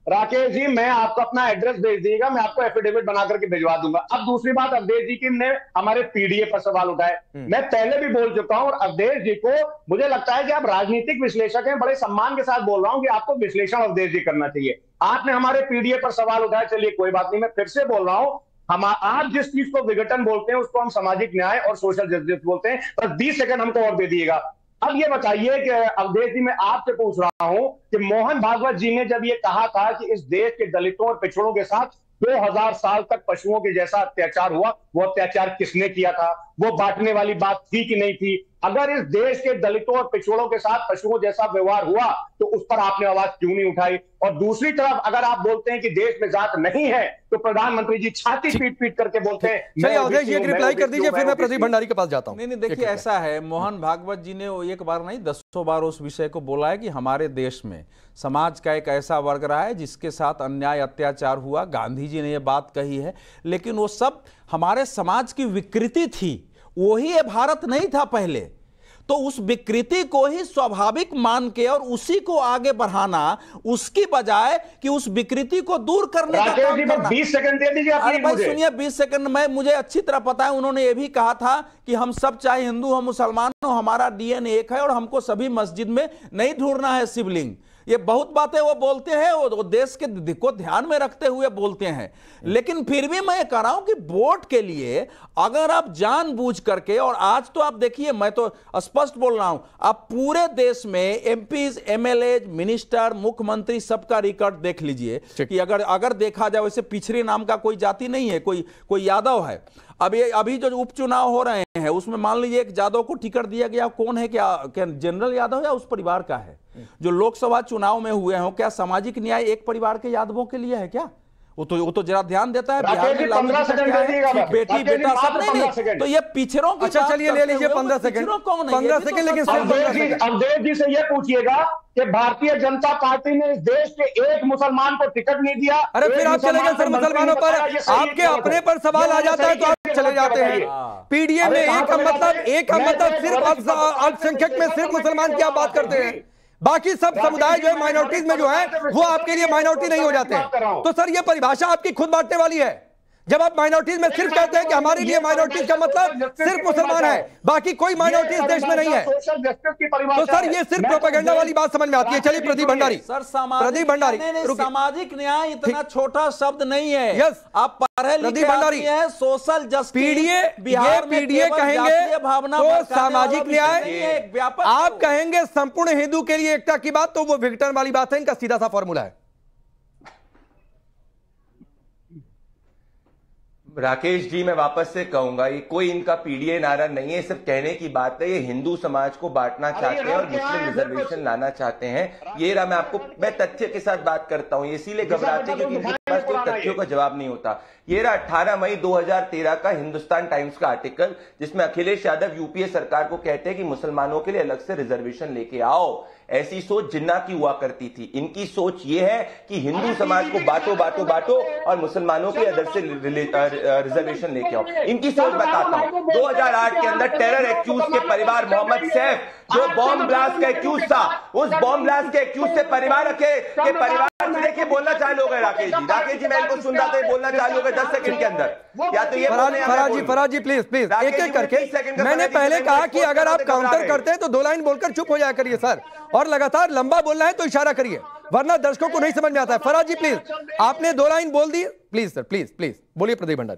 S9: राकेश जी, मैं आपको अपना एड्रेस भेज दीजिएगा, मैं आपको एफिडेविट बना करके भिजवा दूंगा। अब दूसरी बात, अवधेश जी की ने हमारे पीडीए पर सवाल उठाए। मैं पहले भी बोल चुका हूं, और अवधेश जी को मुझे लगता है कि आप राजनीतिक विश्लेषक हैं, बड़े सम्मान के साथ बोल रहा हूं कि आपको विश्लेषण अवधेश जी करना चाहिए। आपने हमारे पीडीए पर सवाल उठाया, चलिए कोई बात नहीं, मैं फिर से बोल रहा हूं, हम आप जिस चीज को विघटन बोलते हैं उसको हम सामाजिक न्याय और सोशल जस्टिस बोलते हैं। बस बीस सेकंड हमको और दे दिएगा। अब ये बताइए कि अवधेश जी, मैं आपसे पूछ रहा हूं कि मोहन भागवत जी ने जब ये कहा था कि इस देश के दलितों और पिछड़ों के साथ दो हज़ार साल तक पशुओं के जैसा अत्याचार हुआ, वो अत्याचार किसने किया था? वो बांटने वाली बात थी कि नहीं थी? अगर इस देश के दलितों और पिछड़ों के साथ पशुओं जैसा व्यवहार हुआ तो उस पर आपने आवाज क्यों नहीं उठाई? और दूसरी तरफ अगर आप बोलते हैं कि देश में जात नहीं है तो प्रधानमंत्री जी छाती पीट पीट करके बोलते हैं।
S1: चलिए अवधेश जी एक रिप्लाई कर दीजिए, फिर मैं प्रदीप भंडारी के पास जाता हूं।
S7: नहीं नहीं देखिए, ऐसा है, मोहन भागवत जी ने एक बार नहीं दसों बार उस विषय को बोला है कि हमारे देश में समाज का एक ऐसा वर्ग रहा है जिसके साथ अन्याय अत्याचार हुआ। गांधी जी ने यह बात कही है, लेकिन वो सब हमारे समाज की विकृति थी, वही ये भारत नहीं था पहले। तो उस विकृति को ही स्वाभाविक मान के और उसी को आगे बढ़ाना, उसकी बजाय कि उस विकृति को दूर करने का काम करना।
S9: बीस सेकंड दे दीजिए।
S7: अरे भाई सुनिए, बीस सेकंड में मुझे अच्छी तरह पता है, उन्होंने ये भी कहा था कि हम सब चाहे हिंदू हो मुसलमान हो, हमारा डीएनए एक है और हमको सभी मस्जिद में नहीं ढूंढना है शिवलिंग। ये बहुत बातें वो बोलते हैं, वो देश के को ध्यान में रखते हुए बोलते हैं। लेकिन फिर भी मैं कह रहा हूं कि वोट के लिए अगर आप जानबूझ करके, और आज तो आप देखिए, मैं तो स्पष्ट बोल रहा हूं, आप पूरे देश में एमपीज, एमएलए, मिनिस्टर, मुख्यमंत्री सबका रिकॉर्ड देख लीजिए कि अगर अगर देखा जाए, वैसे पिछड़ी नाम का कोई जाति नहीं है, कोई कोई यादव है। अब ये अभी जो उपचुनाव हो रहे हैं उसमें मान लीजिए एक यादव को टिकट दिया गया, कौन है, क्या क्या जनरल यादव या उस परिवार का है? जो लोकसभा चुनाव में हुए हो, क्या सामाजिक न्याय एक परिवार के यादवों के लिए है क्या? वो तो वो तो जरा ध्यान देता है, बिहार में बेटी बेटा सब नहीं। तो ये पिछड़ों की,
S1: अच्छा चलिए ले लीजिए पंद्रह सेकंड, पंद्रह सेकंड, लेकिन
S9: अवधेश जी से ये पूछिएगा कि भारतीय जनता पार्टी ने इस देश के एक मुसलमान को टिकट नहीं दिया।
S1: अरे फिर आप चले गए सर मुसलमानों पर, आपके अपने पर सवाल आ जाता है तो आप चले जाते हैं। पीडीए में एक का मतलब एक का मतलब सिर्फ अल्पसंख्यक में सिर्फ मुसलमान की आप बात करते हैं, बाकी सब समुदाय जो है माइनॉरिटीज में जो है वो आपके लिए माइनॉरिटी नहीं हो जाते। तो सर ये परिभाषा आपकी खुद बांटने वाली है। जब आप माइनॉरिटीज में सिर्फ कहते हैं कि हमारे लिए माइनॉरिटीज का मतलब सिर्फ मुसलमान है, बाकी कोई माइनॉरिटीज देश में नहीं है, तो सर ये सिर्फ प्रोपेगेंडा वाली बात समझ में आती है। चलिए प्रदीप भंडारी,
S7: सर
S1: प्रदीप भंडारी,
S7: सामाजिक न्याय इतना छोटा शब्द नहीं है।
S1: यस,
S7: आप पढ़े लिखे आदमी हैं, सोशल जस्टिस,
S1: पीडीए, ये पीडीए कहेंगे तो सामाजिक न्याय, आप कहेंगे संपूर्ण हिंदू के लिए एकता की बात, तो वो विघटन वाली बात है। इनका सीधा सा फॉर्मूला है।
S8: राकेश जी, मैं वापस से कहूंगा, ये कोई इनका पीडीए नारा नहीं है, सिर्फ कहने की बात है। ये हिंदू समाज को बांटना चाहते हैं और मुस्लिम रिजर्वेशन लाना चाहते हैं। ये रहा, मैं आपको मैं तथ्य के साथ बात करता हूं, इसीलिए घबराते हैं क्योंकि इनके पास कोई तथ्यों का जवाब नहीं होता। ये रहा अठारह मई दो हज़ार तेरह का हिंदुस्तान टाइम्स का आर्टिकल, जिसमें अखिलेश यादव यूपीए सरकार को कहते हैं कि मुसलमानों के लिए अलग से रिजर्वेशन लेके आओ। ऐसी सोच जिन्ना की हुआ करती थी। इनकी सोच ये है कि हिंदू समाज को बांटो बांटो बांटो और मुसलमानों के अलग से रिजर्वेशन लेके आओ। इनकी सोच बताता हूं। दो हज़ार आठ के अंदर टेरर एक्यूज के परिवार मोहम्मद सैफ, जो बॉम्ब ब्लास्ट का एक्यूज था, उस बॉम्ब ब्लास्ट के एक्यूज से परिवार के, के परिवार से देखिए बोलना चालू हो गए। राकेश जी, राकेश जी मैं इनको सुन रहा था, बोलना चालू हो गए दस सेकंड के अंदर। या तो ये
S1: फराज जी, फराज जी प्लीज प्लीज एक एक करके। मैंने पहले कहा कि अगर आप काउंटर करते हैं तो दो लाइन बोलकर चुप हो जाया करिए सर, और लगातार लंबा बोलना है तो इशारा करिए, वरना दर्शकों को नहीं समझ में आता है। फराज जी प्लीज, आपने दो लाइन बोल दी, प्लीज सर, प्लीज प्लीज बोलिए प्रदीप भंडारी।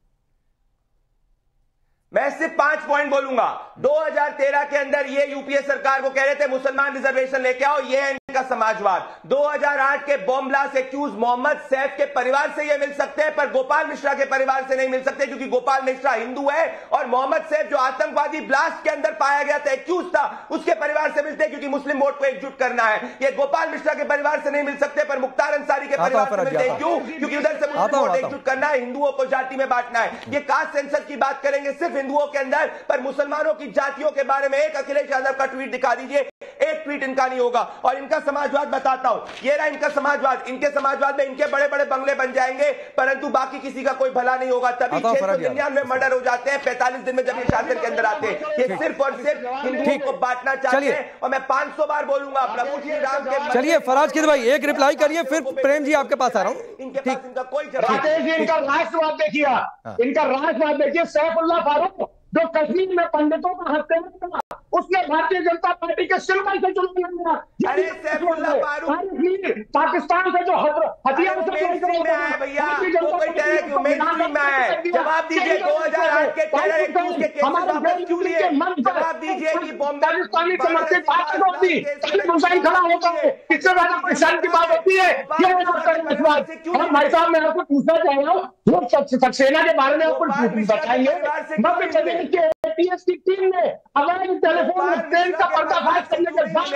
S8: मैं सिर्फ पांच पॉइंट बोलूंगा। दो हज़ार तेरह के अंदर ये यूपीए सरकार को कह रहे थे मुसलमान रिजर्वेशन लेके आओ, ये है इनका समाजवाद। दो हज़ार आठ के bomb blast accused Mohammad Saif के परिवार से ये मिल सकते हैं, पर गोपाल मिश्रा के परिवार से नहीं मिल सकते, क्योंकि गोपाल मिश्रा हिंदू है और मोहम्मद सैफ जो आतंकवादी ब्लास्ट के अंदर पाया गया था, एक्यूज था, उसके परिवार से मिलते हैं, क्योंकि मुस्लिम वोट को एकजुट करना है। ये गोपाल मिश्रा के परिवार से नहीं मिल सकते, पर मुख्तार अंसारी के परिवार से मिलते हैं। क्यों? क्योंकि उधर से मुस्लिम वोट एकजुट करना है, हिंदुओं को जाति में बांटना है। ये कास्ट सेंसस की बात करेंगे सिर्फ हिंदुओं के अंदर, पर मुसलमानों की जातियों के बारे में एक अखिलेश यादव का ट्वीट दिखा दीजिए, एक ट्वीट इनका नहीं होगा। और इनका समाजवाद बताता हूं, ये रहा इनका समाजवाद। इनके समाजवाद में इनके बड़े बड़े बंगले बन जाएंगे, परंतु बाकी किसी का कोई भला नहीं होगा। तभी छह सौ निन्यानवे मर्डर हो जाते हैं पैंतालीस दिन में जब ये शासन के अंदर आते हैं। ये सिर्फ और सिर्फ हिंदुओं को बांटना चाहते हैं। और मैं पांच सौ बार बोलूंगा प्रभु श्री राम के।
S1: चलिए फराज किद भाई एक रिप्लाई करिए, फिर प्रेम जी आपके पास आ रहा हूं।
S8: इनके पास इनका कोई
S9: राकेश जी, इनका राष्ट्रवाद देखिए, इनका राष्ट्रवाद देखिए। सैफुल्लाह फारूक जो कश्मीर में पंडितों का हत्या किया, उसने भारतीय जनता पार्टी के सिलसिले से चुनाव लड़ा।
S8: अरे सैफुल्लाह फारूक
S9: पाकिस्तान से जो हथियार
S8: भैया तो कोई टेरर क्यों मेनस्ट्रीम में है? जवाब दीजिए दो हज़ार आठ के टेरर एक्यूज के केसेस वापस क्यों लिए? जवाब दीजिए कि बॉम्बे
S9: पाकिस्तानी समर्थित बात होती हुसैन खड़ा होता है, इससे ज्यादा कोई शर्म की बात होती है? ये और भाई साहब मैं आपको पूछना चाह रहा हूँ, वो सक्सेना के बारे में आपको बताएंगे। मध्य प्रदेश के एटीएस की टीम ने अवैध टेलीफोन में ट्रेन का पर्दाफाश करने के बाद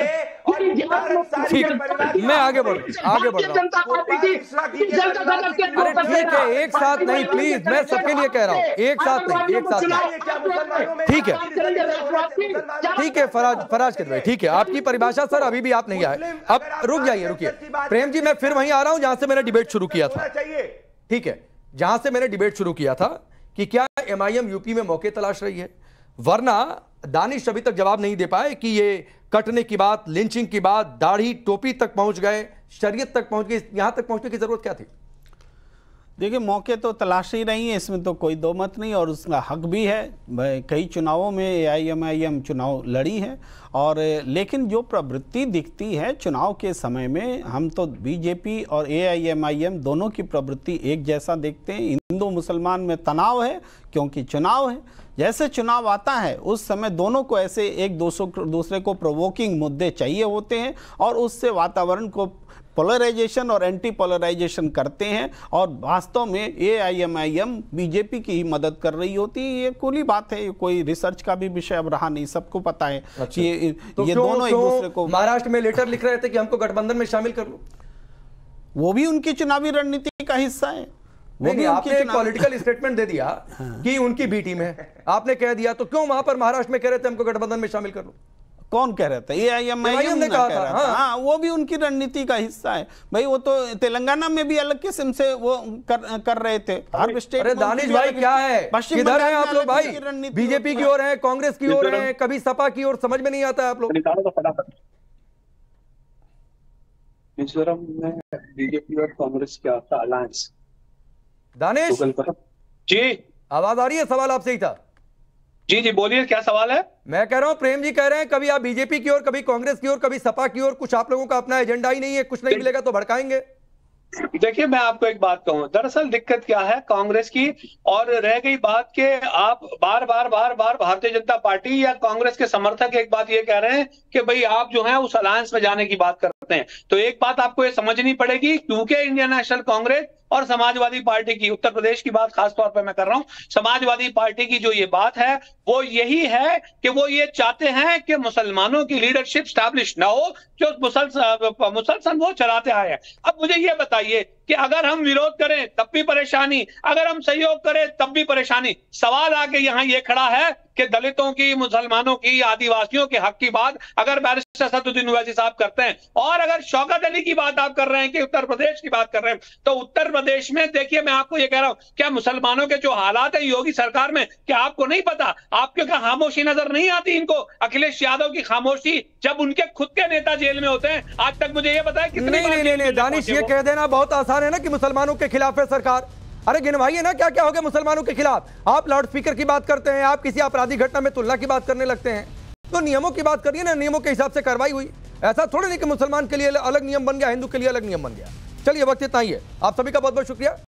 S1: मैं आगे बढ़ आगे बढ़ रहा हूं। अरे ठीक है, एक साथ नहीं प्लीज, मैं सबके लिए कह रहा हूं, एक साथ नहीं, एक साथ नहीं। ठीक है ठीक है फराज फराज किद भाई, ठीक है आपकी परिभाषा सर अभी भी आप नहीं आए। अब रुक जाइए, रुकिए प्रेम जी, मैं फिर वहीं आ रहा हूं जहां से मैंने डिबेट शुरू किया था। ठीक है, जहां से मैंने डिबेट शुरू किया था कि क्या एमआईएम यूपी में मौके तलाश रही है, वरना दानिश अभी तक जवाब नहीं दे पाए कि ये कटने की बात, लिंचिंग की बात, दाढ़ी टोपी तक पहुंच गए, शरीयत तक पहुंच गए, यहां तक पहुंचने की जरूरत क्या थी?
S10: देखिए मौके तो तलाश ही रही है, इसमें तो कोई दो मत नहीं, और उसका हक भी है। कई चुनावों में एआईएमआईएम चुनाव लड़ी है, और लेकिन जो प्रवृत्ति दिखती है चुनाव के समय में, हम तो बीजेपी और एआईएमआईएम दोनों की प्रवृत्ति एक जैसा देखते हैं। हिंदू मुसलमान में तनाव है क्योंकि चुनाव है। जैसे चुनाव आता है उस समय दोनों को ऐसे एक दूसरे को प्रोवोकिंग मुद्दे चाहिए होते हैं, और उससे वातावरण को पोलराइजेशन और एंटी पोलराइजेशन करते हैं। और वास्तव में एआईएमआईएम बीजेपी की ही मदद कर रही होती है। ये खुली बात है, कोई रिसर्च का भी विषय अब रहा नहीं, सबको पता है। अच्छा। ये,
S1: तो
S10: ये दोनों एक दूसरे को
S1: महाराष्ट्र में लेटर लिख रहे थे कि हमको गठबंधन में शामिल कर लो,
S10: वो भी उनकी चुनावी रणनीति का हिस्सा है।
S1: वो भी आपने एक पॉलिटिकल स्टेटमेंट दे दिया हाँ। कि उनकी बी टीम है, आपने कह दिया, तो क्यों वहां पर महाराष्ट्र में कह रहे थे हमको गठबंधन में शामिल कर लो?
S10: कौन कह रहा था? एआईएमआईएम ने कहा था। हाँ।, हाँ, वो भी उनकी रणनीति का हिस्सा है भाई। वो तो तेलंगाना में भी अलग किस्म से वो कर, कर रहे थे। हर स्टेट।
S1: अरे दानिश भाई क्या है, किधर हैं आप लोग भाई? बीजेपी की ओर है, कांग्रेस की ओर है, कभी सपा की ओर, समझ में नहीं आता है आप लोग।
S6: मिजोरम में बीजेपी और कांग्रेस क्या था अलायंस?
S1: दानिश
S6: जी
S1: आवाज आ रही है? सवाल आपसे ही था।
S6: जी जी बोलिए, क्या सवाल है?
S1: मैं कह रहा हूं प्रेम जी कह रहे हैं कभी आप बीजेपी की ओर, कभी कांग्रेस की ओर, कभी सपा की ओर, कुछ आप लोगों का अपना एजेंडा ही नहीं है, कुछ नहीं मिलेगा तो भड़काएंगे।
S6: देखिए मैं आपको एक बात कहूं, दरअसल दिक्कत क्या है कांग्रेस की, और रह गई बात के आप बार बार बार बार भारतीय जनता पार्टी या कांग्रेस के समर्थक एक बात ये कह रहे हैं कि भाई आप जो है उस अलायंस में जाने की बात करते हैं। तो एक बात आपको ये समझनी पड़ेगी, क्योंकि इंडियन नेशनल कांग्रेस और समाजवादी पार्टी की, उत्तर प्रदेश की बात खासतौर पर मैं कर रहा हूं, समाजवादी पार्टी की जो ये बात है वो यही है कि वो ये चाहते हैं कि मुसलमानों की लीडरशिप स्टैब्लिश ना हो, जो मुसलसल मुसलसल वो चलाते आए हैं। अब मुझे ये बताइए कि अगर हम विरोध करें तब भी परेशानी, अगर हम सहयोग करें तब भी परेशानी। सवाल आके यहाँ ये खड़ा है कि दलितों की, मुसलमानों की, आदिवासियों के हक की बात अगर बैरिस्टर असदुद्दीन ओवैसी साहब करते हैं, और अगर शौकत अली की बात आप कर रहे हैं कि उत्तर प्रदेश की बात कर रहे हैं, तो उत्तर प्रदेश में देखिए मैं आपको ये कह रहा हूं, क्या मुसलमानों के जो हालात है योगी सरकार में, क्या आपको नहीं पता? आपके क्या खामोशी नजर नहीं आती इनको? अखिलेश यादव की खामोशी जब उनके खुद के नेता जेल में होते हैं, आज तक मुझे ये बताया कितने।
S1: नहीं नहीं नहीं दानिश, ये कह देना बहुत आसान है ना कि मुसलमानों के खिलाफ है सरकार। अरे गिनवाइए ना क्या क्या हो गया मुसलमानों के खिलाफ। आप लाउड स्पीकर की बात करते हैं, आप किसी आपराधिक घटना में तुलना की बात करने लगते हैं, तो नियमों की बात करिए ना, नियमों के हिसाब से कार्रवाई हुई। ऐसा थोड़ी नहीं कि मुसलमान के लिए अलग नियम बन गया, हिंदू के लिए अलग नियम बन गया। चलिए वक्त इतना ही है, आप सभी का बहुत बहुत शुक्रिया।